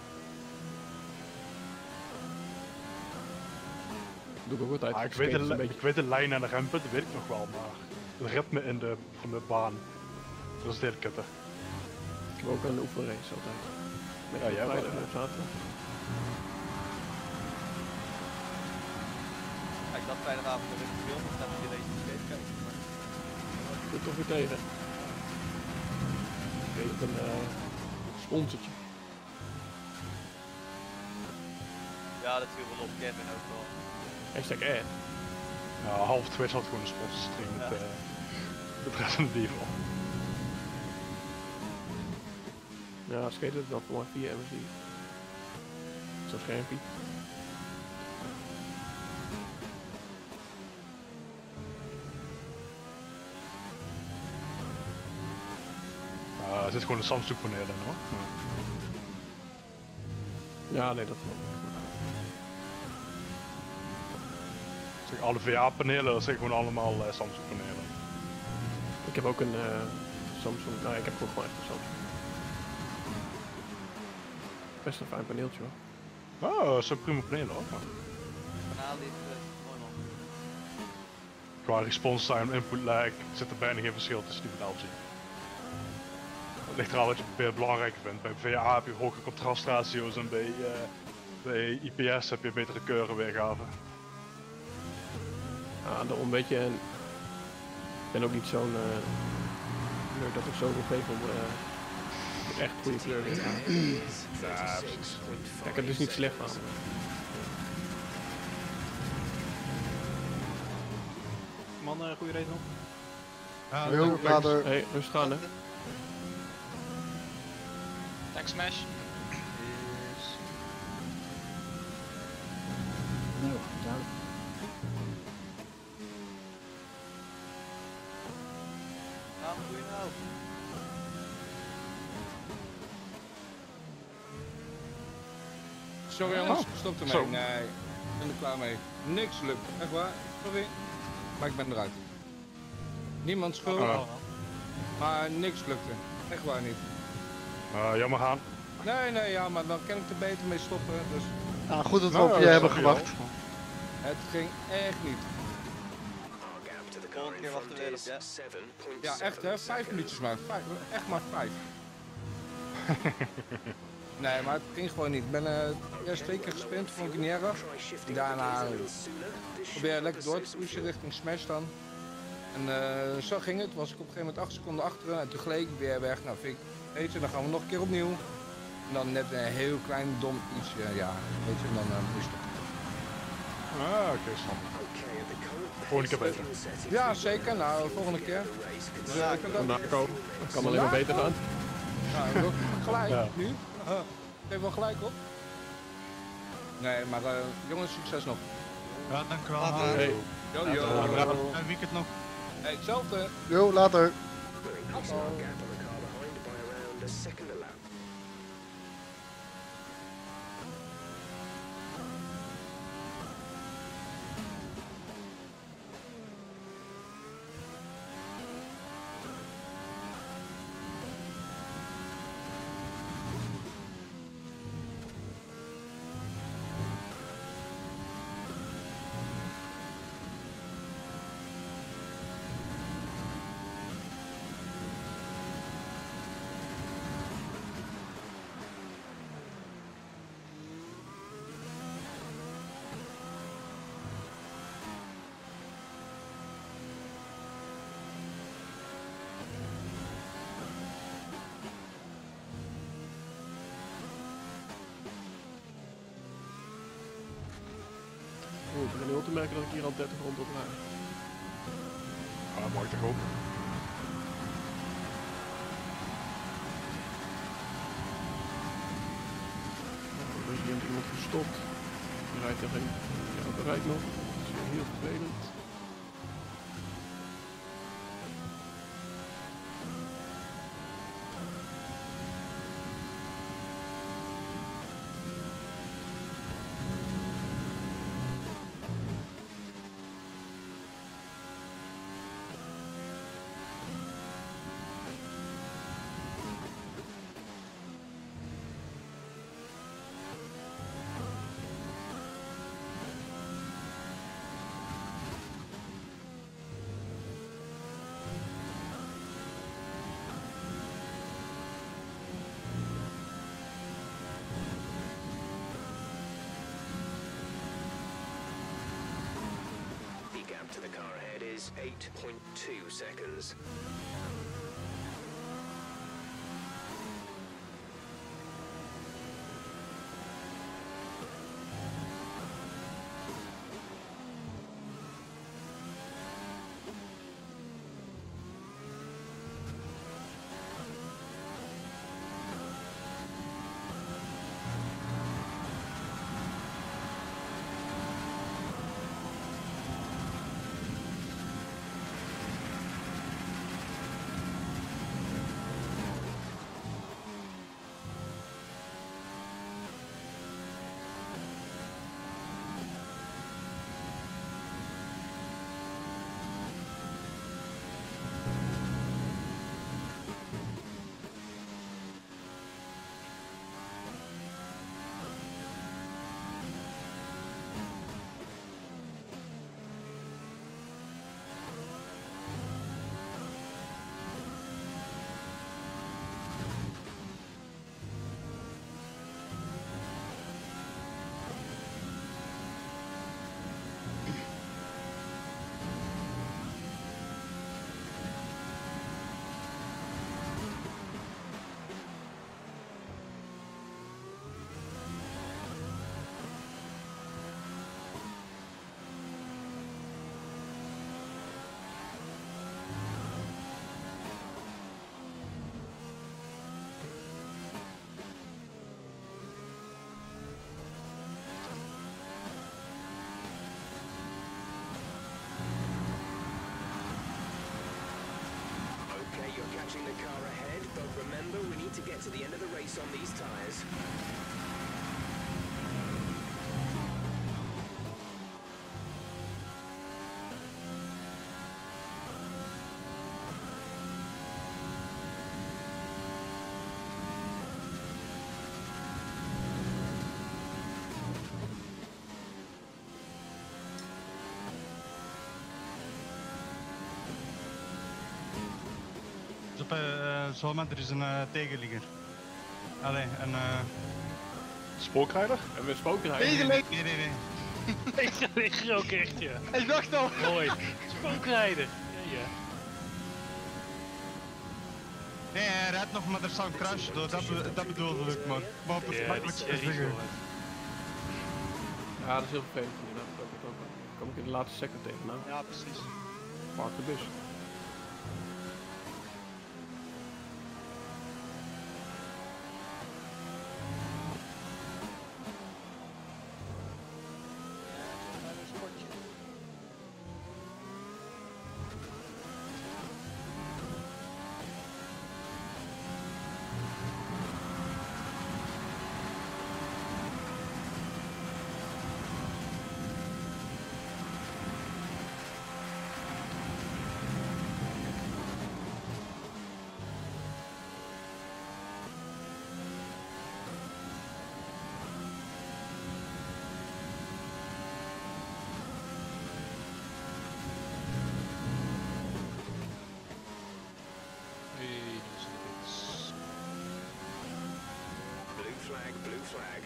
Dat doe ik ook altijd. Ah, ik, weet de, beetje... ik weet de lijn en de rempen, dat weet ik nog wel, maar het ritme in de, van de baan, dat is het hele kutte. Ik heb ook een oefenrace altijd. Met ja, jij vrijdag en zaterdag. Ja, ik dacht vrijdagavond nog even film, dan gaat hij deze steeds kijken. Ik doe toch weer tegen. Ik weet een uh, sponsortje. Ja, dat viel wel op, Kevin ook wel. Hashtag ad. Ja, half Twitch had gewoon een sponsorstream met ja. uh, het Resident Evil. Ja, skaten het dan voor mij via M S I. Zo'n schermpje. Uh, er zit gewoon een Samsung paneel in hoor. Ja, ja nee, dat wel. Zeg, alle V A panelen, dat zijn gewoon allemaal uh, Samsung panelen. Ik heb ook een uh, Samsung, nou ik heb ook gewoon echt een Samsung. Best een fijn paneeltje hoor. Oh, zo'n prima paneel hoor. Kanaal dit, uh, mooi man. Qua response time, input lag, zit er bijna geen verschil tussen die met L G. Het ligt er al wat je probeert belangrijker vindt. Bij V A heb je hoge contrastratio's en bij, uh, bij I P S heb je betere kleurenweergave. Ja, daarom weet je, en ik ben ook niet zo'n uh, leuk dat ik zoveel geef om uh, echt goede kleurenweergave. Ja, precies. Kijk, het is niet slecht aan. Man, uh, goede race nog? Ja, heel later. Hey, rustig aan hè. Thanks Smash. Nee, gedaan. Nou, wat doe je nou? Sorry jongens, Oh. stop ermee. Zo. Nee, ik ben er klaar mee. Niks lukt. Echt waar. Sorry. Maar ik ben eruit. Niemand schuld. Oh. Maar niks lukte. Echt waar niet. Uh, jammer gaan. Nee, nee, ja, maar dan kan ik er beter mee stoppen. Dus Ja, goed dat we Nou, op je dat hebben zag je gewacht. het ging echt niet. Volgende keer wachten we weer op, ja. Ja, echt hè. Vijf minuutjes maar. Vijf, echt maar vijf. Nee, maar het ging gewoon niet. Ik ben uh, eerst twee keer gesprint, vond ik niet erg. Daarna uh, probeer lekker door te pushen richting Smash dan. En uh, zo ging het. Was ik op een gegeven moment acht seconden achteren en toen gleed ik weer weg. Nou, vind ik, weet je, dan gaan we nog een keer opnieuw. En dan net een heel klein dom ietsje, ja, weet je, en dan uh, moest het. Ah, oké, okay, snap. Volgende keer beter. Ja, zeker. Nou, volgende keer. Dus, uh, ik kan dat... Monaco. Dat kan alleen maar beter gaan. Nou, ook gelijk, ja. nu. Uh, geef wel gelijk op. Nee, maar uh, jongens, succes nog. Ja, dankjewel. Hey. Yo, yo. Een weekend nog. Hey, hetzelfde. Jo, later. Oeh, ik begin nu al te merken dat ik hier al dertig rond op rijd. Ah, mooi toch ook. Er is iemand gestopt. rijdt er geen... Die auto rijdt nog. Dat is heel vervelend. To the car ahead is eight point two seconds. Catching the car ahead, but remember we need to get to the end of the race on these tyres. Op uh, Zolman, er is een uh, tegenligger. Allee, een... Uh... Spookrijder? Hebben we een spookrijder? Tegenligger? Nee, nee, nee. Tegenligger ook echt, ja. Ik dacht al. Mooi. Spookrijder. Ja, ja. Nee, hij rijdt nog, maar er staat een crash door. Dat, be dat bedoelde ik, man. Maar op het Ja, makkelijk die te cherry zeggen. zo, hè. Ja, dat is heel vervelend inderdaad. Dat ook, ook. Kom ik in de laatste second tegenaan. Ja, precies. Park de bus. Flag, blue flag.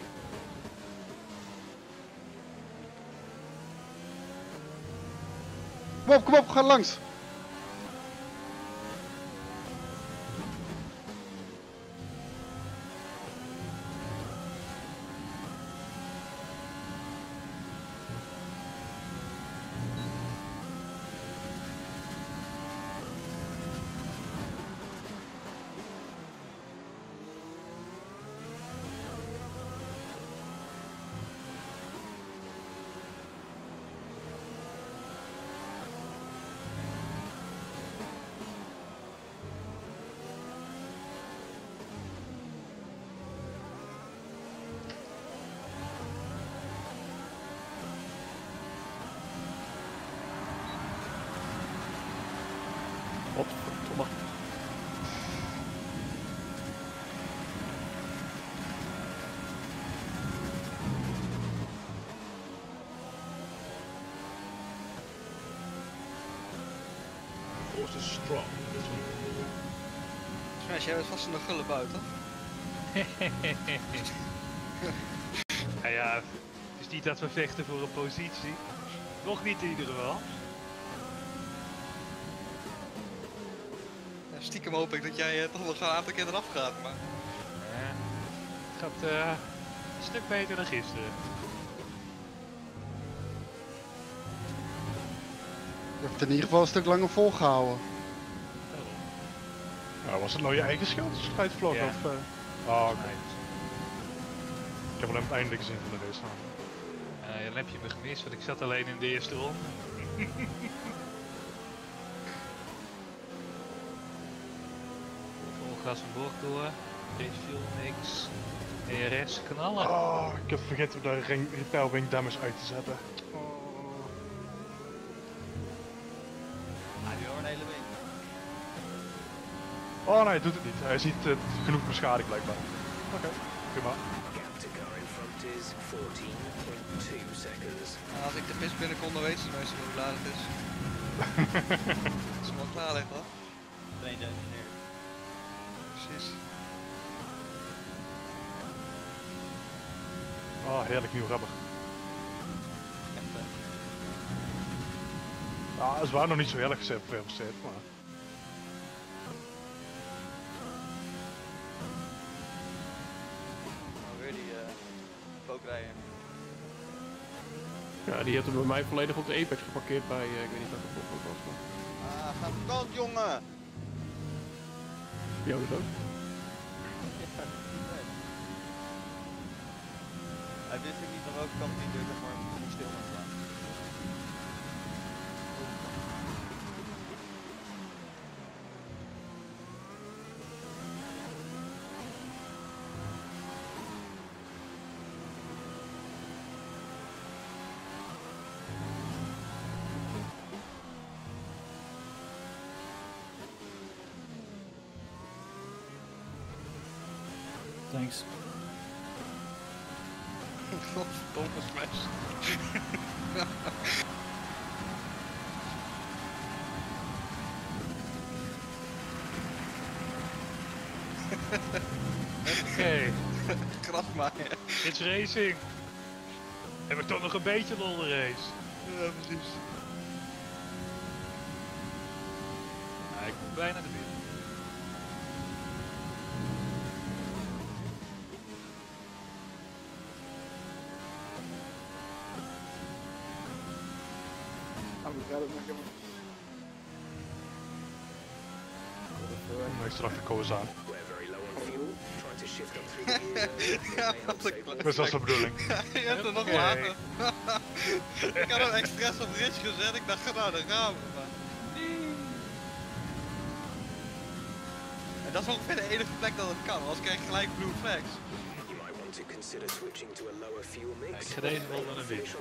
Kom op, kom op, ga langs. force is strong in this one. Smash, jij bent vast een gulle buiten. Nou ja, het is niet dat we vechten voor een positie. Nog niet in ieder geval. Ja, stiekem hoop ik dat jij uh, toch wel zo'n aantal keer eraf gaat, maar... Ja, het gaat uh, een stuk beter dan gisteren. Je hebt het in ieder geval een stuk langer volgehouden. Nou, was het nou je eigen schuld als je uitvloog? Ja. Of, uh... Oh, oké. Okay. Ik heb alleen het einde gezien van de race. Uh, dan heb je me gemist, want ik zat alleen in de eerste ronde. Vol gas en bocht door. Race fuel mix. D R S knallen. Oh, ik heb vergeten de ring, repel wing damage uit te zetten. Ah, die hoor een hele week. Oh nee, hij doet het niet. Hij ziet uh, genoeg beschadigd blijkbaar. Oké, okay, prima. Nou, als ik de pis binnenkom, dan weet ze meestal hoe laat het is. Als ze wel klaar ligt, hoor. Train de engineer. Precies. Oh, heerlijk nieuw rubber. Echt, hè? Ah, het is waar nog niet zo heerlijk geserveerd, maar... Nou, weer die uh, spookrijden. Ja, die had er bij mij volledig op de Apex geparkeerd bij, uh, ik weet niet wat het ook was. Maar... Ah, ga op kant, jongen! Jou dus ook? Hij wist ook niet van welke kant die deur, zeg maar, niet stil mag staan. Thanks. Godverdomme smash. Oké. Graf maken. It's racing. Heb ik toch nog een beetje lol de race? Ja, precies. Nou, ik ben bijna de binnen. Ik straks de koers aan. Ja, dat is Dat is de bedoeling. Je hebt er nog Okay. later. Ik had hem expres op rit gezet, ik dacht, nou, daar gaan we. Maar... En dat is ongeveer de enige plek dat het kan, anders krijg je gelijk blue flags. Ja, ik ga deze wel naar een win.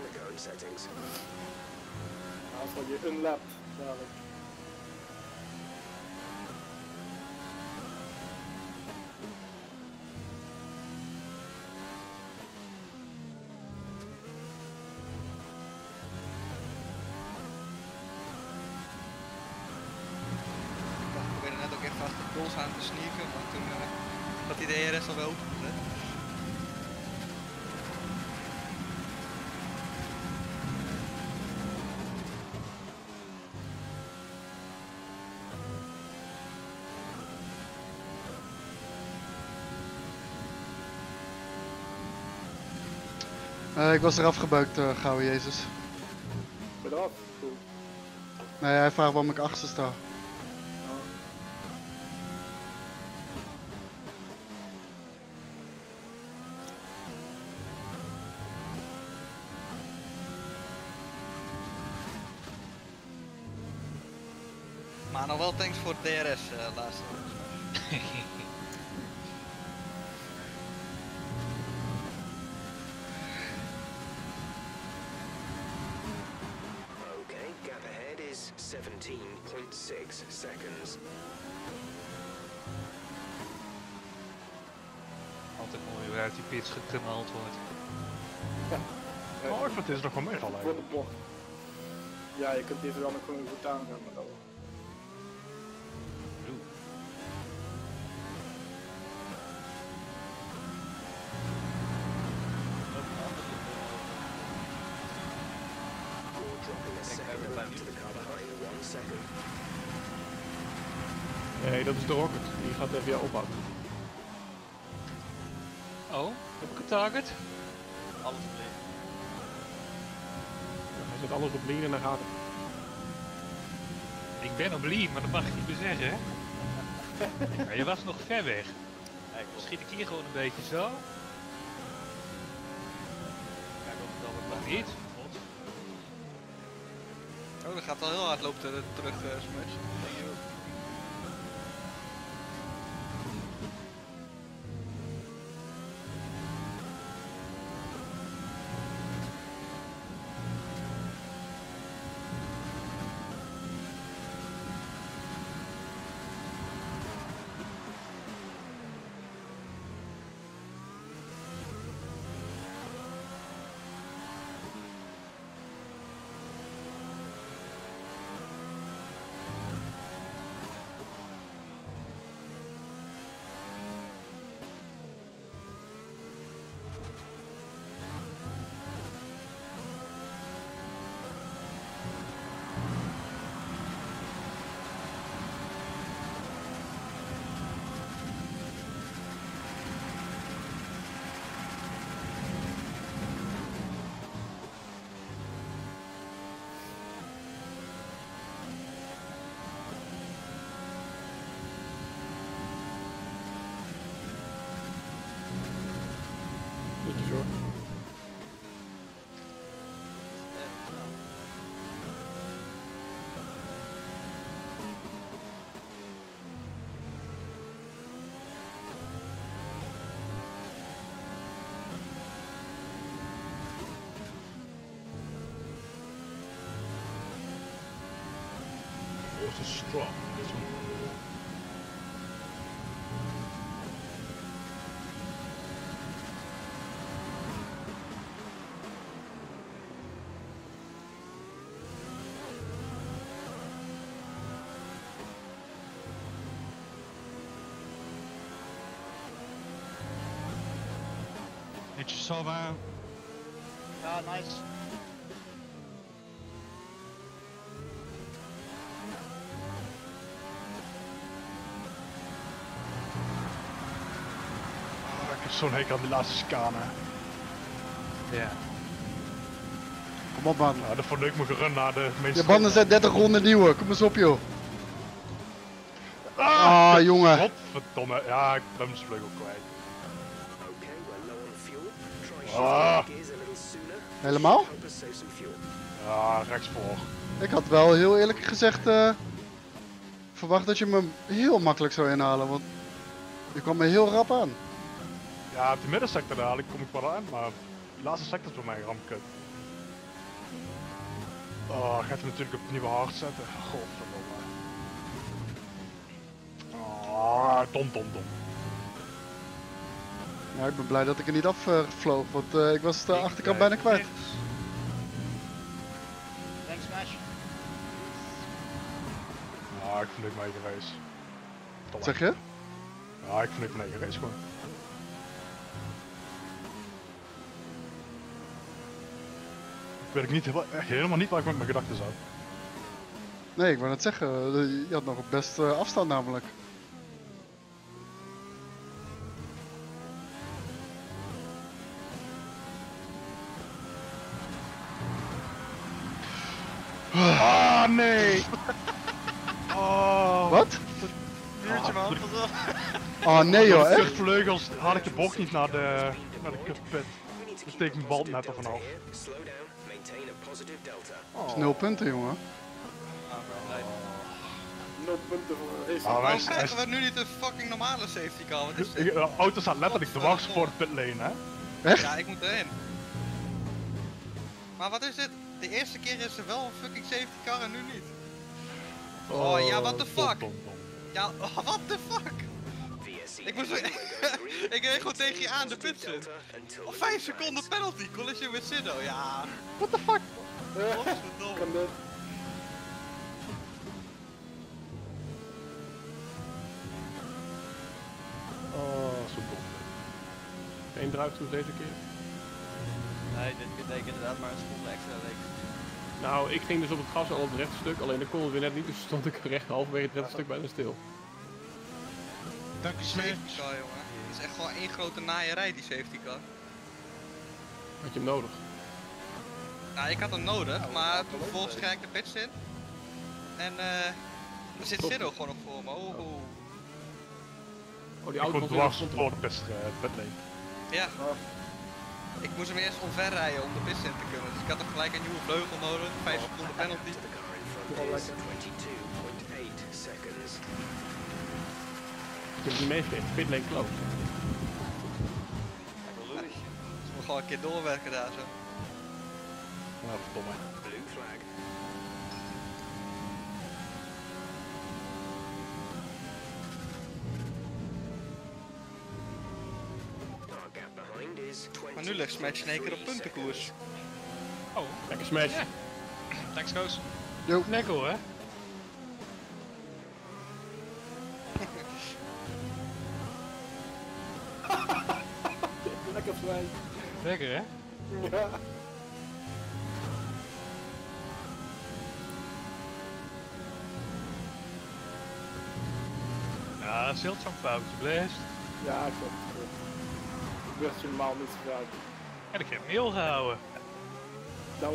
Als je unlapt, dadelijk. Ik probeerde net ook even achter de goals aan te sneaken, maar toen uh, had die D R S al wel opengezet. Uh, ik was eraf gebeukt, uh, Gouden Jezus. Ben je eraf? Goed. Nee, hij vraagt waarom ik achter sta. Maar nog wel thanks voor het D R S uh, laatste. seventeen point six seconds. Altijd mooi hoe uit die pits geknald wordt. Ja. Oh, ik vind deze nog wel meevallen Voor de eigenlijk. bocht. Ja, je kunt deze wel nog gewoon goed aan gaan, maar dat wel. Nee, dat is de Rocket. Die gaat even jou ophouden. Oh, heb ik een target? Alles op leeg. Ja, hij zet alles op lean en dan gaat het. Ik ben op lean, maar dat mag je niet meer zeggen, hè? Maar je was nog ver weg. Schiet ik hier gewoon een beetje zo? Kijk of het dan wat Nog niet. Oh, dat gaat wel heel hard lopen ter- terug, uh, Smash. Netjes hoor. Force is strong in this one. Netjes zo aan. Ja, nice. Oh, ik heb zo'n hekel aan die laatste scannen. Ja. Kom op man. Nou, dat vond ik me gerund naar de Je meeste. banden zijn dertig ronden nieuwe. Kom eens op joh. Ah, kut. jongen. Godverdomme. Ja, ik ben mijn vleugel kwijt. Ah. Helemaal? Ja, rechtsvoor. Ik had wel heel eerlijk gezegd uh, verwacht dat je me heel makkelijk zou inhalen, want je kwam me heel rap aan. Ja, op die middensector dadelijk kom ik wel aan, maar die laatste sector is voor mij rampkut. Oh, gaat hem natuurlijk op het nieuwe hard zetten. Godverdomme. Oh, dom, dom, dom. Ja, ik ben blij dat ik er niet afvloog, uh, want uh, ik was de achterkant bijna kwijt. Thanks, Smash. Ja, ik vind het mijn eigen race. Wat zeg je? Ja, ik vind het mijn eigen race gewoon. Ik weet ook niet, helemaal niet waar ik met mijn gedachten zat. Nee, ik wou net zeggen, je had nog op best uh, afstand namelijk. Ah, nee! Oh. Wat? Muurtje man, pas op. Oh nee joh, Door de echt? vleugels haal ik de bocht niet naar de, naar de kutpit. Dan steek ik mijn bal net er vanaf. Dat is nul punten jongen. Nul punten voor een race. Ah, wij- Waarom krijgen we nu niet een fucking normale safety car? Wat is dit? Ik- De auto staat letterlijk dwars voor de pitlane, hè? Echt? Ja, ik moet erin. Maar wat is dit? De eerste keer is er wel een fucking safety car en nu niet. Oh, ja, what the dom, fuck? dom, dom. Ja, oh, what the fuck? Ik moest ik reed gewoon tegen je aan de pits in. Op vijf seconden penalty, collision with Siddo, ja. What the fuck? Godverdomme. Kan dit? Oh, zo dom. Eén druiptoes deze keer. Nee, dit betekent inderdaad maar een seconde extra leek. Nou, ik ging dus op het gas al op het rechte stuk, alleen dat kon het weer net niet, dus stond ik recht halverwege het rechte stuk bijna stil. Dank je, Safety car, jongen. Het is echt gewoon één grote naaierij, die safety car. Had je hem nodig? Nou, ik had hem nodig, maar toen vervolgens ga ik de pits in. En eh, er zit Zero gewoon nog voor me. Oh, oh. Oh, die Ik auto kon was dwars weer voor de pit, uh, pitlane. Ja. Ik moest hem eerst omverrijden om de pits in te kunnen. Dus ik had toch gelijk een nieuwe vleugel nodig. vijf seconden penalty. Ik heb het niet meegekregen, pitlane close. Dus we gewoon een keer doorwerken daar zo. Nou, verdomme. Blue flag. Maar nu ligt Smash in één keer op puntenkoers. Oh, lekker Smash. Ja. Thanks, Koos. Jo. Lekker hoor. Lekker vrij. Lekker hè? Ja. Ja, zeldzaam foutje, blast. Ja, klopt. klopt. Dat werd je normaal niet gebruikt. En ik heb mail gehouden. Nou,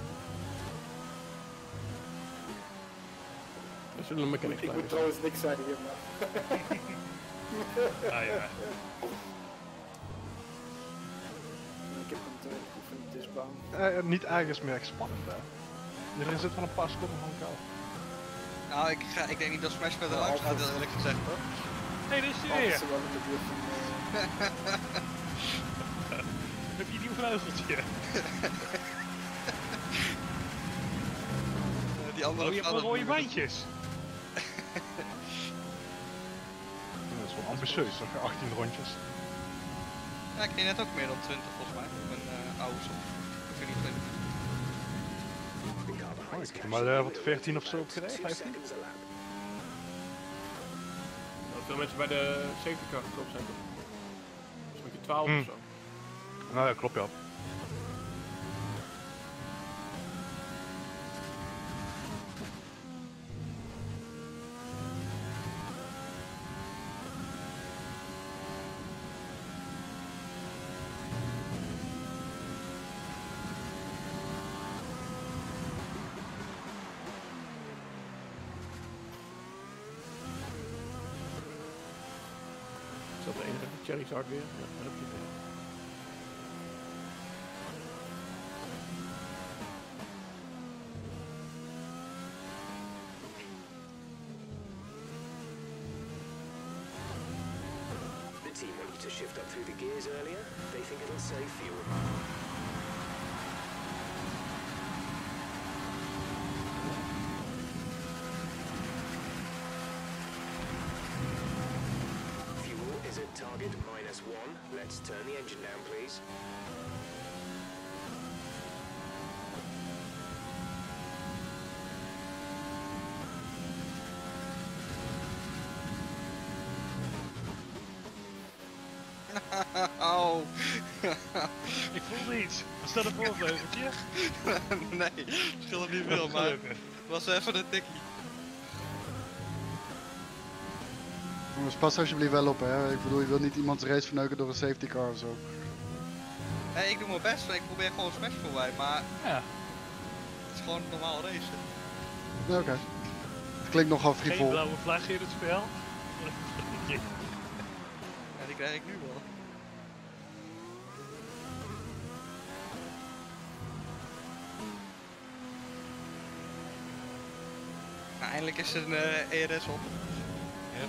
We zullen een mechanics ik moet trouwens niks zeggen hier, maar... Ah ja. Ik heb hem te oefenen, het is bang. Uh, niet ergens meer spannend hè. Er zit wel een paar seconden van elkaar. Nou, ik, ga, ik denk niet dat Smash verder langs gaat, eerlijk gezegd hoor. Nee, dat is hij Oh, weer. is er wel in de buurt van... Uh... Heb je een nieuw vleugeltje? Die andere oh, je hebt wel rode bandjes. Dat is wel ambitieus, toch? achttien rondjes. Ja, ik deed net ook meer dan twintig volgens mij. Ik ben uh, oude of vierentwintig. Oh, ik heb maar uh, wat veertien of zo op gereden, vijftien? Dat veel mensen bij de safety car gestopt zijn toch? Dus met je twaalf Hmm. of zo. Nou ja, klopt ja. Is dat de enige? Cherry's hard weer? Ja, dat heb je weer. The team want you to shift up through the gears earlier. They think it'll save fuel. Fuel is at target minus one. Let's turn the engine down, please. Oh. Ik voelde iets. Was dat een voorvleugeltje? Nee, scheelt niet veel, maar het was even een tikkie. Jongens, pas alsjeblieft wel op hè. Ik bedoel, je wilt niet iemands race verneuken door een safety car of zo. Nee, ik doe mijn best, ik probeer gewoon Smash voorbij, maar Ja. het is gewoon normaal racen. Ja, oké. Het klinkt nogal Geen frivol. blauwe vlag in het spel. Ja, die krijg ik nu wel. Nou, eindelijk is er een uh, E R S op. Ja.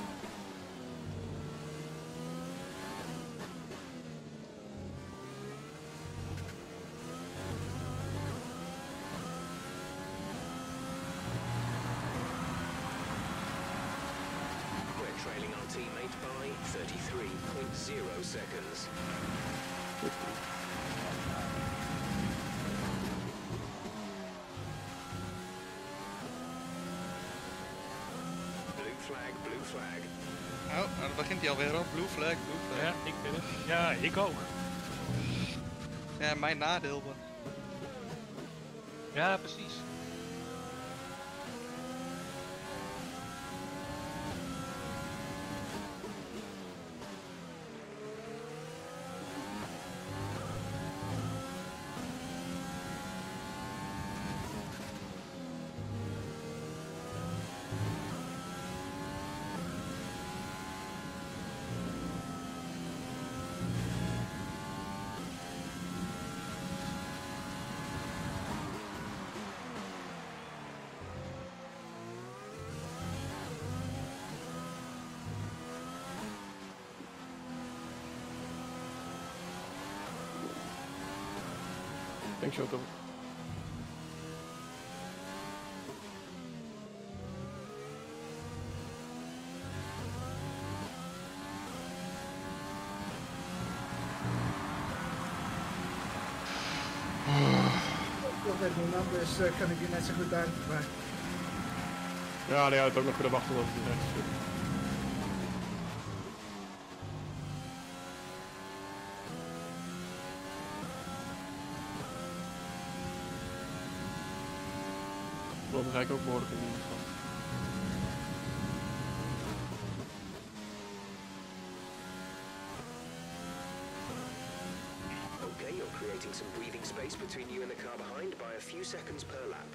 We're trailing our teammate by thirty-three point zero seconds. Blue flag, blue flag. Oh, nou dan begint hij alweer op. Blue flag, blue flag. Ja, ik ben het. Ja, ik ook. Ja, mijn nadeel. Maar. Ja, precies. Thanks, Joko. Ik weet niet, man, dus uh, kan ik je net zo goed uit. Maar... Ja, nee, hij had ook nog kunnen wachten op het rechts. Dat begrijp ik ook behoorlijk in ieder geval. Okay, you're creating some breathing space between you and the car behind by a few seconds per lap.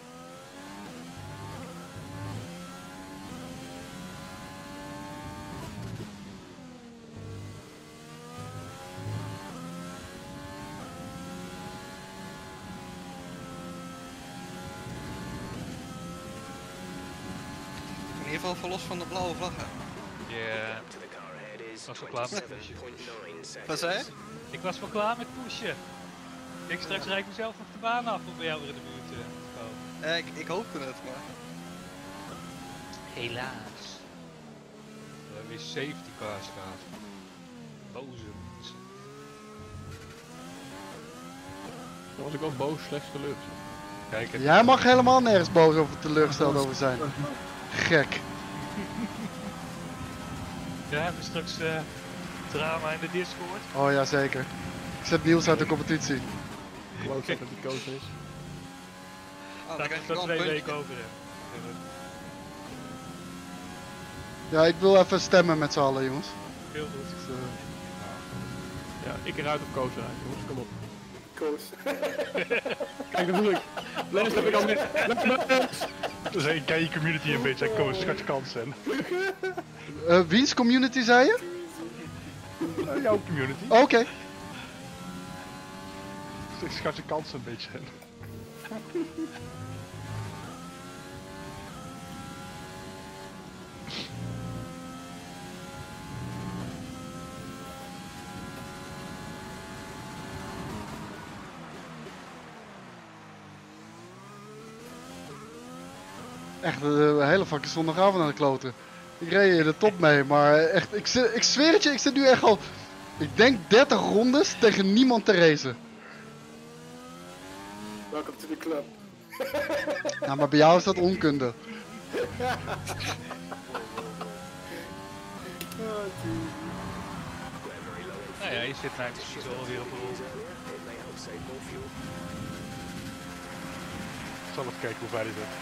In ieder geval verlos van de blauwe vlaggen. Ja. Ik was wel klaar met pushen. Wat zei je? Ik was wel klaar met pushen. Ik straks rijd ik mezelf nog de baan af om bij jou weer in de buurt te komen. Ja, ik, ik hoopte het, maar... Helaas. We hebben weer safety cars gehad. Boze mensen. Dan was ik ook boos, slechts teleurgesteld. Kijk, het Jij mag helemaal nergens boos of teleurgesteld over zijn. Gek. Ja, hebben we straks uh, drama in de Discord. Oh ja, zeker. Ik zet Niels uit de competitie. Geloof dat het die coach is. Oh, dan Daar krijg ik je er wel twee een weken puntje. over heb. Ja, ik wil even stemmen met z'n allen, jongens. Heel goed. Dus, uh... Ja, ik eruit op coach eruit, jongens, kom op. Coach. Kijk, dat bedoel ik. Lens heb ik al met. Dus hey, ken je community een beetje, en kom, schat je kansen. Uh, wiens community zei je? Uh, jouw community. Oké. Okay. Dus schat je kansen een beetje in. Echt een uh, hele fucking zondagavond aan de kloten. Ik reed in de top mee, maar echt, ik, ik zweer het je, ik zit nu echt al, ik denk dertig rondes tegen niemand te racen. Welcome to the club. Nou, maar bij jou is dat onkunde. Nou ja, je zit nou misschien zo alweer op een rol. Ik zal even kijken hoe ver die zit.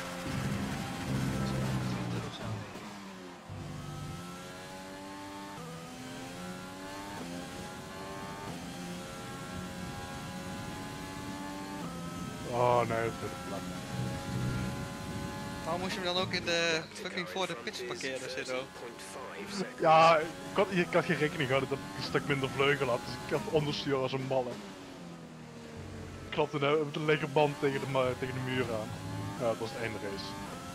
Oh nee, dat is vlak. Waarom moest je hem dan ook in de fucking voor de pits parkeren zitten? Ja, ik had, ik had geen rekening gehouden dat ik een stuk minder vleugel had, dus ik had onderstuur als een malle. Ik klapte nou met een lege band tegen de, tegen de muur aan. Ja, dat was het einde race.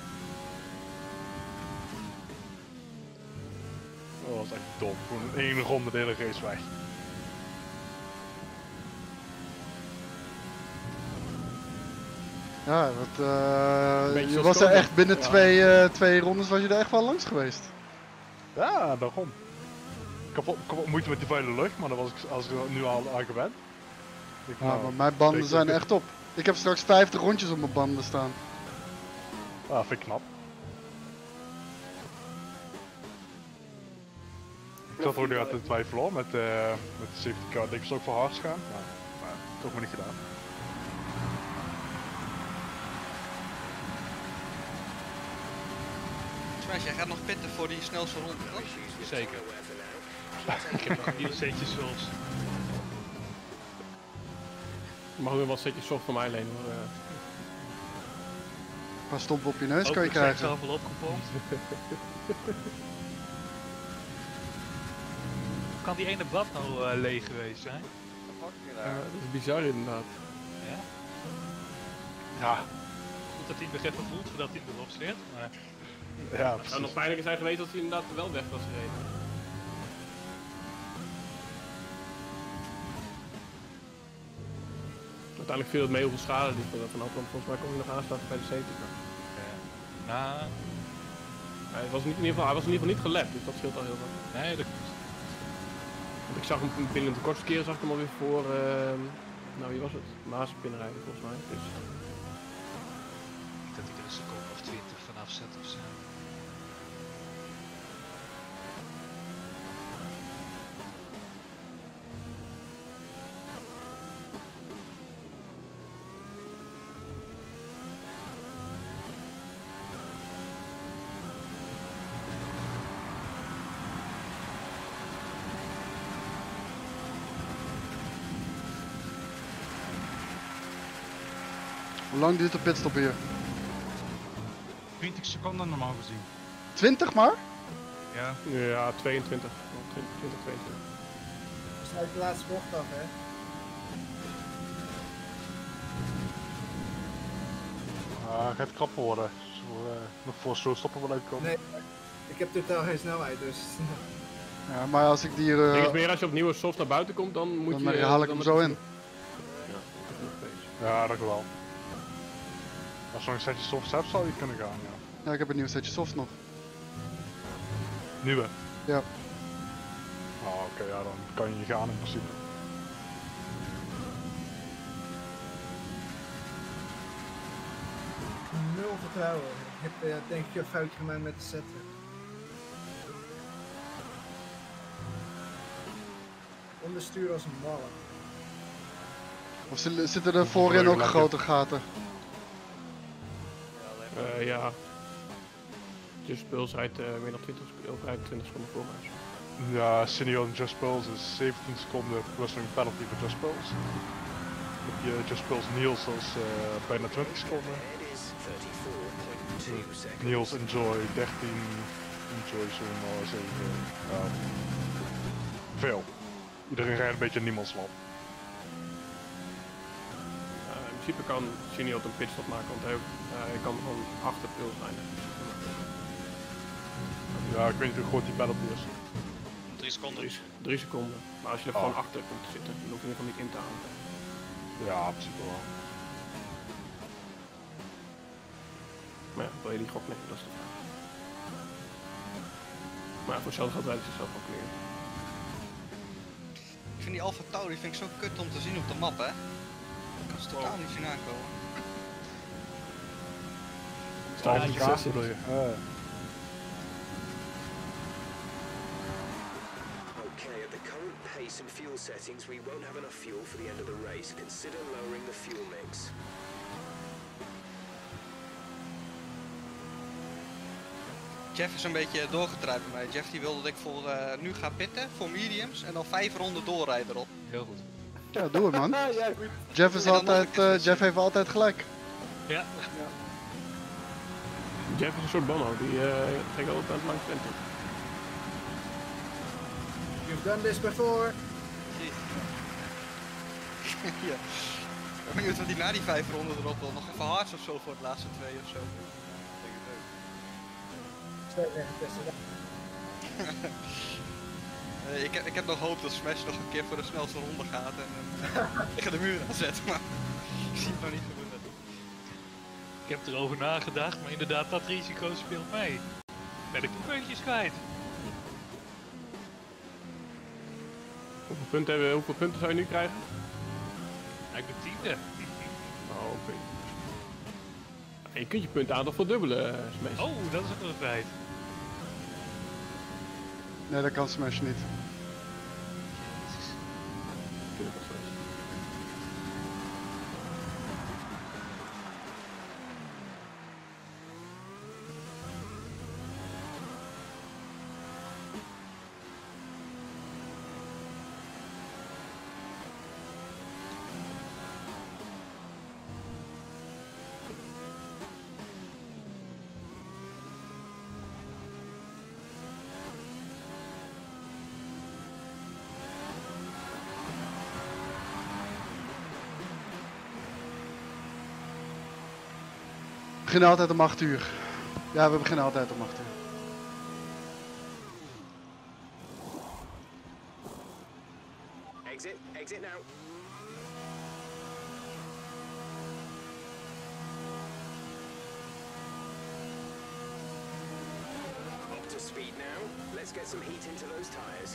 Oh, dat was echt dom. Gewoon in één ronde de hele race weg. Ja, wat, uh, je zoals was er Koning. echt binnen Ja. twee, uh, twee rondes was je er echt wel langs geweest. Ja, daarom. Ik had, wel- ik had wel moeite met die vuile lucht, maar dan was ik, als ik er nu al aan gewend. Ik, Ja, nou, maar mijn banden ik- zijn ik- echt op. Ik heb straks vijftig rondjes op mijn banden staan. Ah, vind ik knap. Ik zat er ook nu aan te twijfelen hoor, met, uh, met de safety car. Ik denk ik zou ook voor hard gaan, maar, maar toch maar niet gedaan. Smash, jij gaat nog pitten voor die snelste ronde, toch? Zeker. Ik heb nog een nieuw setje soms. Je mag weer wat setjes soft van mij lenen. Maar, uh... Een paar stompen op je neus kan je Ik heb krijgen. zelf al opgepompt. Kan die ene bad nou uh, leeg geweest zijn? Uh, dat is bizar inderdaad. Ja? Ja. Goed dat hij het nog even voelt voordat hij erop zit. Maar... Ja, het zou nog pijnlijker zijn geweest als hij inderdaad wel weg was gereden. Uiteindelijk viel het mee hoeveel schade liep er vanaf, want volgens mij kon hij nog aansluiten bij de safety car. Ja. Nou... Hij was, niet, in ieder geval, hij was in ieder geval niet gelapt, dus dat scheelt al heel veel. Nee, dat klopt. Want ik zag hem binnen de kortste keren zag ik hem alweer voor, uh, nou wie was het? Maas binnenrijden volgens mij. Dus... Ik denk dat hij er een seconde of twintig vanaf zet of zo. Hoe lang duurt de pitstop hier? twintig seconden normaal gezien. twintig maar? Ja. Ja, tweeëntwintig. twintig, tweeëntwintig. Sluit de laatste bocht af, hè? Ah, het gaat krap worden. Zo, uh, nog voor zo stoppen wel uitkomen. Nee, ik heb totaal geen snelheid, dus... Ja, maar als ik die... Uh... Ik denk meer als je op nieuwe soft naar buiten komt, dan moet dan je... Dan haal ik dan hem zo in. Ja, ja, dat wel. Als je nog een setje softs hebt, zou je kunnen gaan, ja. Ja, ik heb een nieuw setje softs nog. Nieuwe? Ja. Oh, oké, okay, ja, dan kan je niet gaan in principe. Nul vertrouwen. Ik heb uh, denk ik een foutje gemaakt met de setter. Onderstuur als een malle. Of zitten er voorin ook grote gaten? Uh, ja. Just Pulse rijdt uh, meer dan twintig, of rijdt twintig seconden voor mij. Ja, Senior en Just Pulse is zeventien seconden plus een penalty voor Just Pulse. Dan heb je Just Pulse Niels als uh, bijna twintig seconden. Niels Enjoy dertien, Enjoy zo'n uh, zeven. Uh, veel. Iedereen rijdt een beetje in niemandsland. Uh, in principe kan Senior een pitstop maken, want hij, uh, hij kan gewoon achter Pulse rijden. Ja, ik weet niet hoe groot die penalty is. Drie seconden. Drie, drie seconden. Maar als je er oh. gewoon achter komt te zitten, dan hoef je in ieder geval niet in te halen. Ja, in principe wel. Maar ja, wil je die gok nemen, dat is de vraag. Maar ja, voor hetzelfde geld rijdt hij zelf ook meer. Ik vind die Alpha Tauri vind ik zo kut om te zien op de map, hè? Ik kan ze totaal niet zien aankomen. Alpha bedoel je? Uh. Okay, at the current pace and fuel settings, we won't have enough fuel for the end of the race. Consider lowering the fuel mix. Jeff is een beetje doorgetruid bij mij. Jeff die wil dat ik voor uh, nu ga pitten, voor mediums, en dan vijf ronden doorrijden erop. Heel goed. Ja, doe het man. ja, goed. Jeff, is altijd, uh, Jeff heeft altijd gelijk. Ja. ja. Jeff is een soort Bono, die uh, trekt altijd aan het langs vent. You've done this before. Ja. Ik ben benieuwd wat hij na die vijf ronden erop wil. Nog even hards of zo voor het laatste twee of zo. uh, ik, heb, ik heb nog hoop dat Smash nog een keer voor de snelste ronde gaat en uh, tegen de muur aanzet, maar ik zie het nog niet gebeuren. Ik heb erover nagedacht, maar inderdaad, dat risico speelt mee. Ben ik de puntjes kwijt. Hoeveel punten, hebben, hoeveel punten zou je nu krijgen? Ik ben tiende. Oh, oké. Okay. Je kunt je puntenaantal verdubbelen, uh, Smash. Oh, dat is ook nog een feit. Nee, dat kan Smash niet. beginnen altijd om acht uur. Ja, we beginnen altijd om acht uur. Exit, exit now. Up to speed now. Let's get some heat into those tires.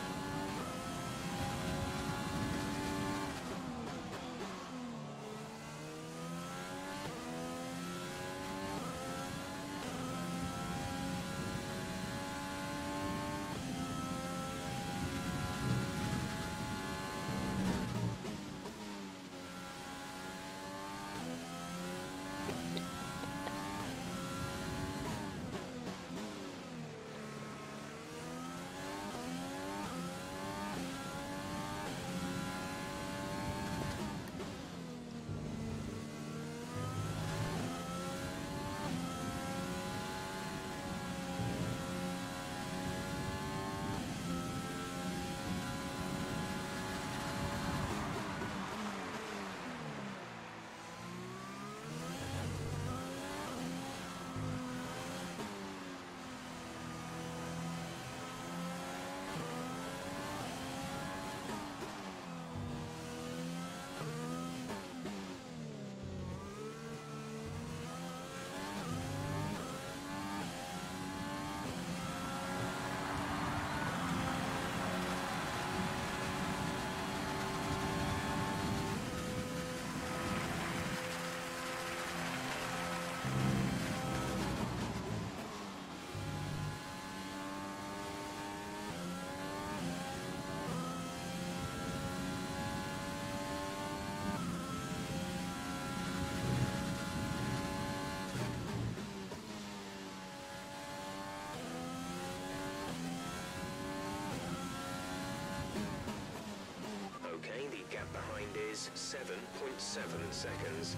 Okay, the gap behind is seven point seven seconds.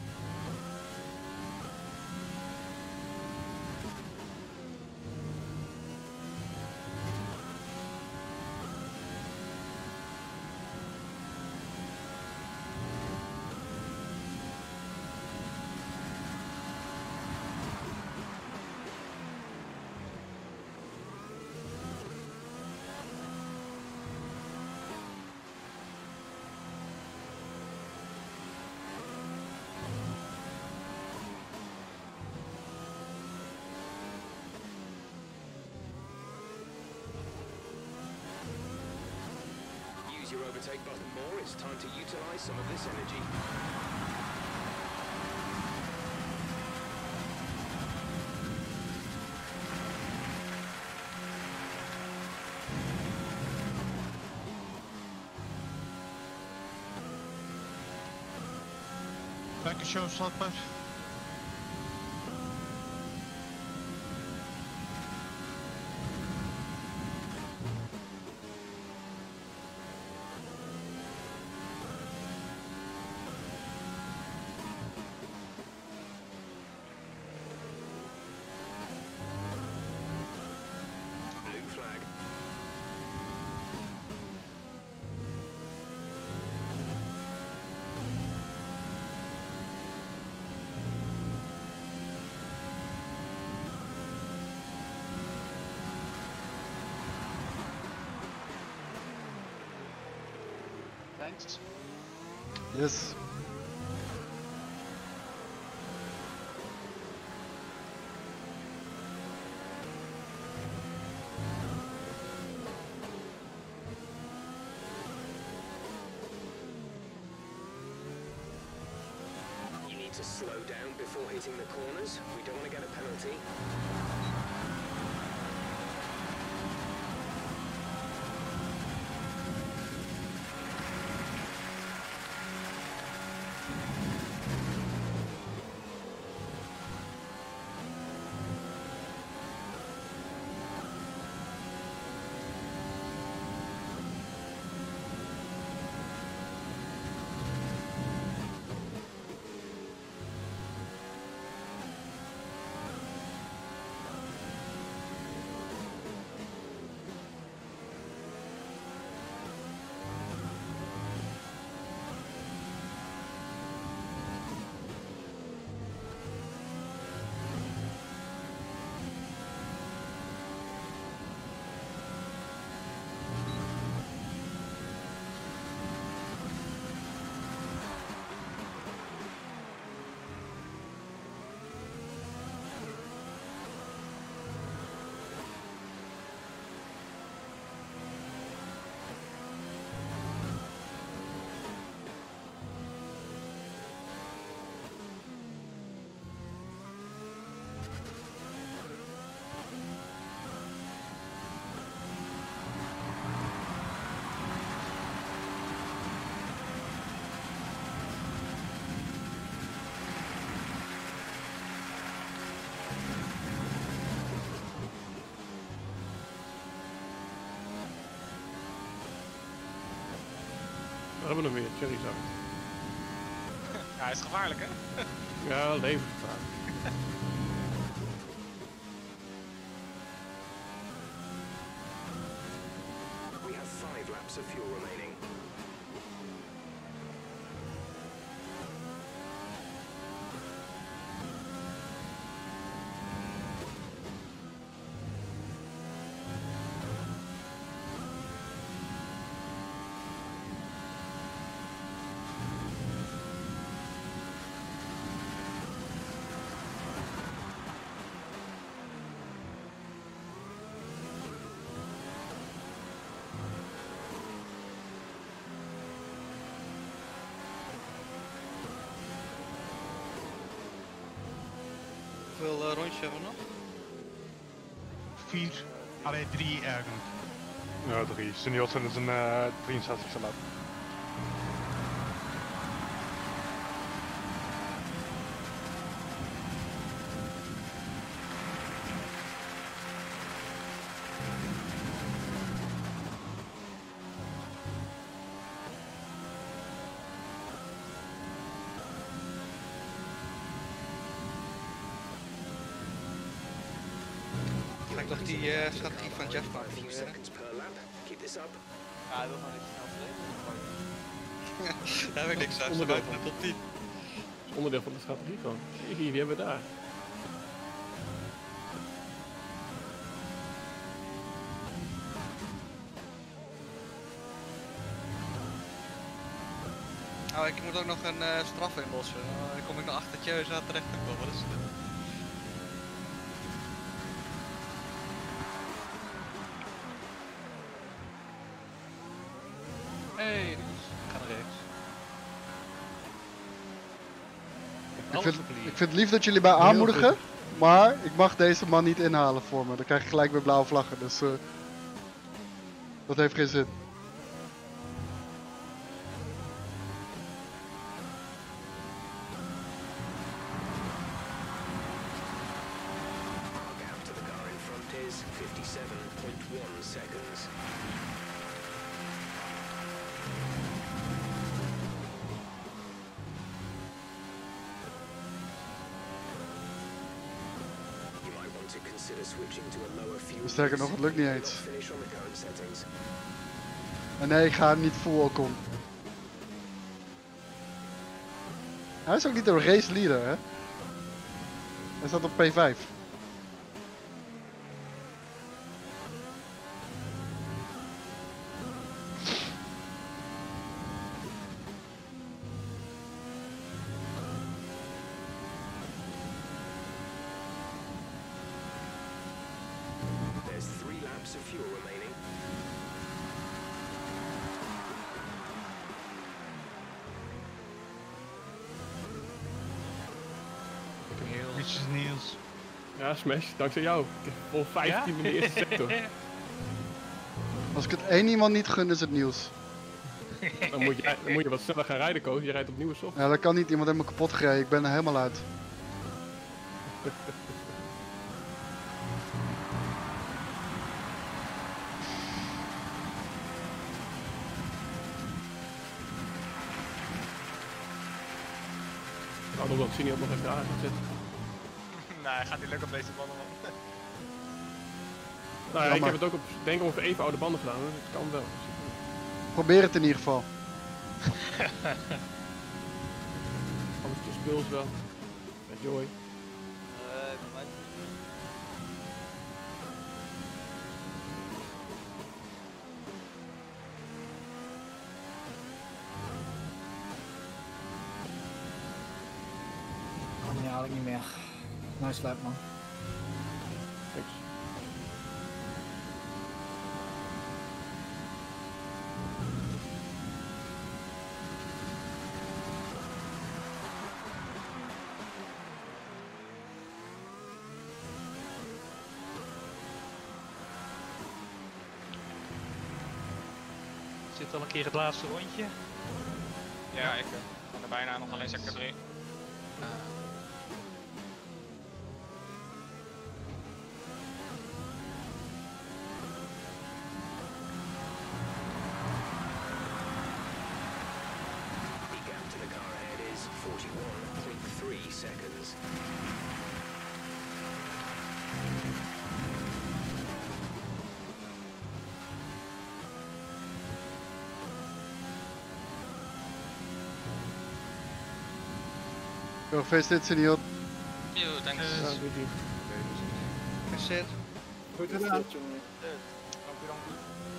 Your overtake button more, it's time to utilize some of this energy. Lekker showstopper. Thanks. Yes. You need to slow down before hitting the corners. We don't want to get a penalty. hebben hem weer, Charizard. Ja, hij is gevaarlijk, hè? Ja, levensgevaarlijk. We have five laps of fuel remaining. Hoeveel uh, rondjes hebben we nog? Vier. Allee, drie eigenlijk. Ja, drie. Seniorsen is een uh, drieënzestigste lap. Ga ik toch die uh, strategie van Jeff maar proberen? Ja, hij wil gewoon dat je snel verleden. Daar heb ik niks aan, ze Onderdeel buiten de top tien. Dat is onderdeel van de strategie gewoon. Hier, die hebben we daar. Nou, ik moet ook nog een uh, straf inlossen. Uh, dan kom ik nog achter Tjeuza terecht te komen. Wat is dit? Hey, ik ga naar rechts. Ik vind, ik vind het lief dat jullie mij aanmoedigen, maar ik mag deze man niet inhalen voor me. Dan krijg je gelijk weer blauwe vlaggen, dus uh, dat heeft geen zin. Gap to the car in front is fifty-seven point one seconds. To consider switching to a lower fuel. Sterker nog, het lukt niet eens. Finish on the current settings. En nee, ik ga niet full Ocon. Hij is ook niet een race leader, hè? Hij staat op P vijf. There's three laps of fuel remaining. Dit is Niels. Ja, Smash, dankzij jou. Ik heb vol vijftien in de eerste sector. Als ik het één iemand niet gun, is het nieuws. Dan moet, je, dan moet je wat sneller gaan rijden, Koos. Je rijdt op nieuwe soft. Ja, dat kan niet. Iemand heeft me kapot gereden. Ik ben er helemaal uit. Ik had nog dat Senior nog even aan zitten. Nee, hij gaat niet lekker op deze banden, man. Nou ja, Ja, ik maar- heb het ook op, denk ik, ongeveer even oude banden gedaan. Dus het kan wel. Probeer het in ieder geval. Anders de speels wel. Met Joy. Eh, bij mij. Oh, die haal ik niet meer. Nice lap, man. Thanks. Zit al een keer het laatste rondje. Ja, ik ben er bijna nog alleen sector drie. Yo, gefeliciteerd Senior. Yo, thanks. Ja, doe die. Gefeliciteerd. Goed gedaan. Dank u, dank u.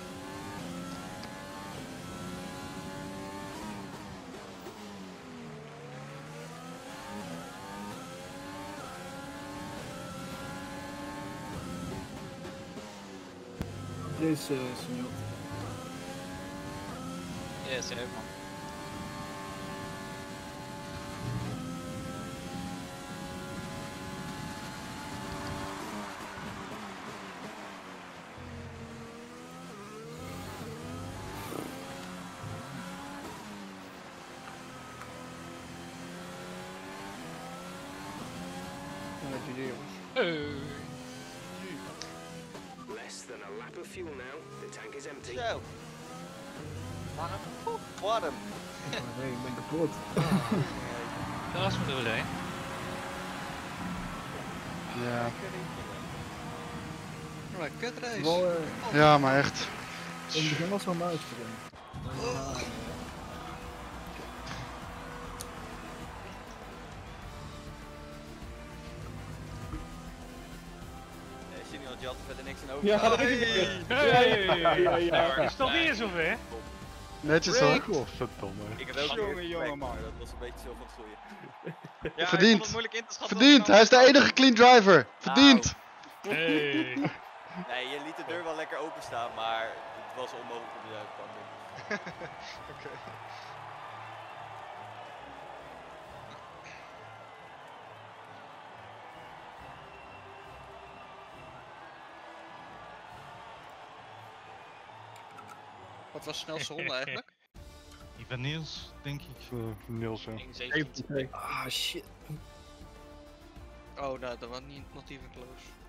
Deze, uh, Senior. Yes, ja, man. Ja, G G jongens. Less than a lap of fuel now. The tank is empty. Zo. Warm. Oeh, warm. Nee, ik ben kapot. Dat bedoel je. Ja. Right, kut race. Wel, uh, Ja, maar echt. in het begin was wel muis erin. Oh. Nee, Senior, je had er verder niks in over. Ja, dat Hey. is het. Hey, ja, ja. Is het alweer zover? Netjes hoor. Godverdomme. Ik heb ook Jongen, een jongen, jongen man. man. Dat was een beetje zo van het goeie. Ja, ik Verdiend. vond het moeilijk in te schatten. Verdiend. Hij is de enige clean driver. Verdiend. Hey. Nee, je liet de deur wel lekker openstaan, maar het was onmogelijk om die uit te pakken. Oké. Wat was de snelste ronde eigenlijk? Die van Niels, denk ik. Uh, Niels, ja. zeventien. Ah, shit. Oh, nou, dat was niet not even close.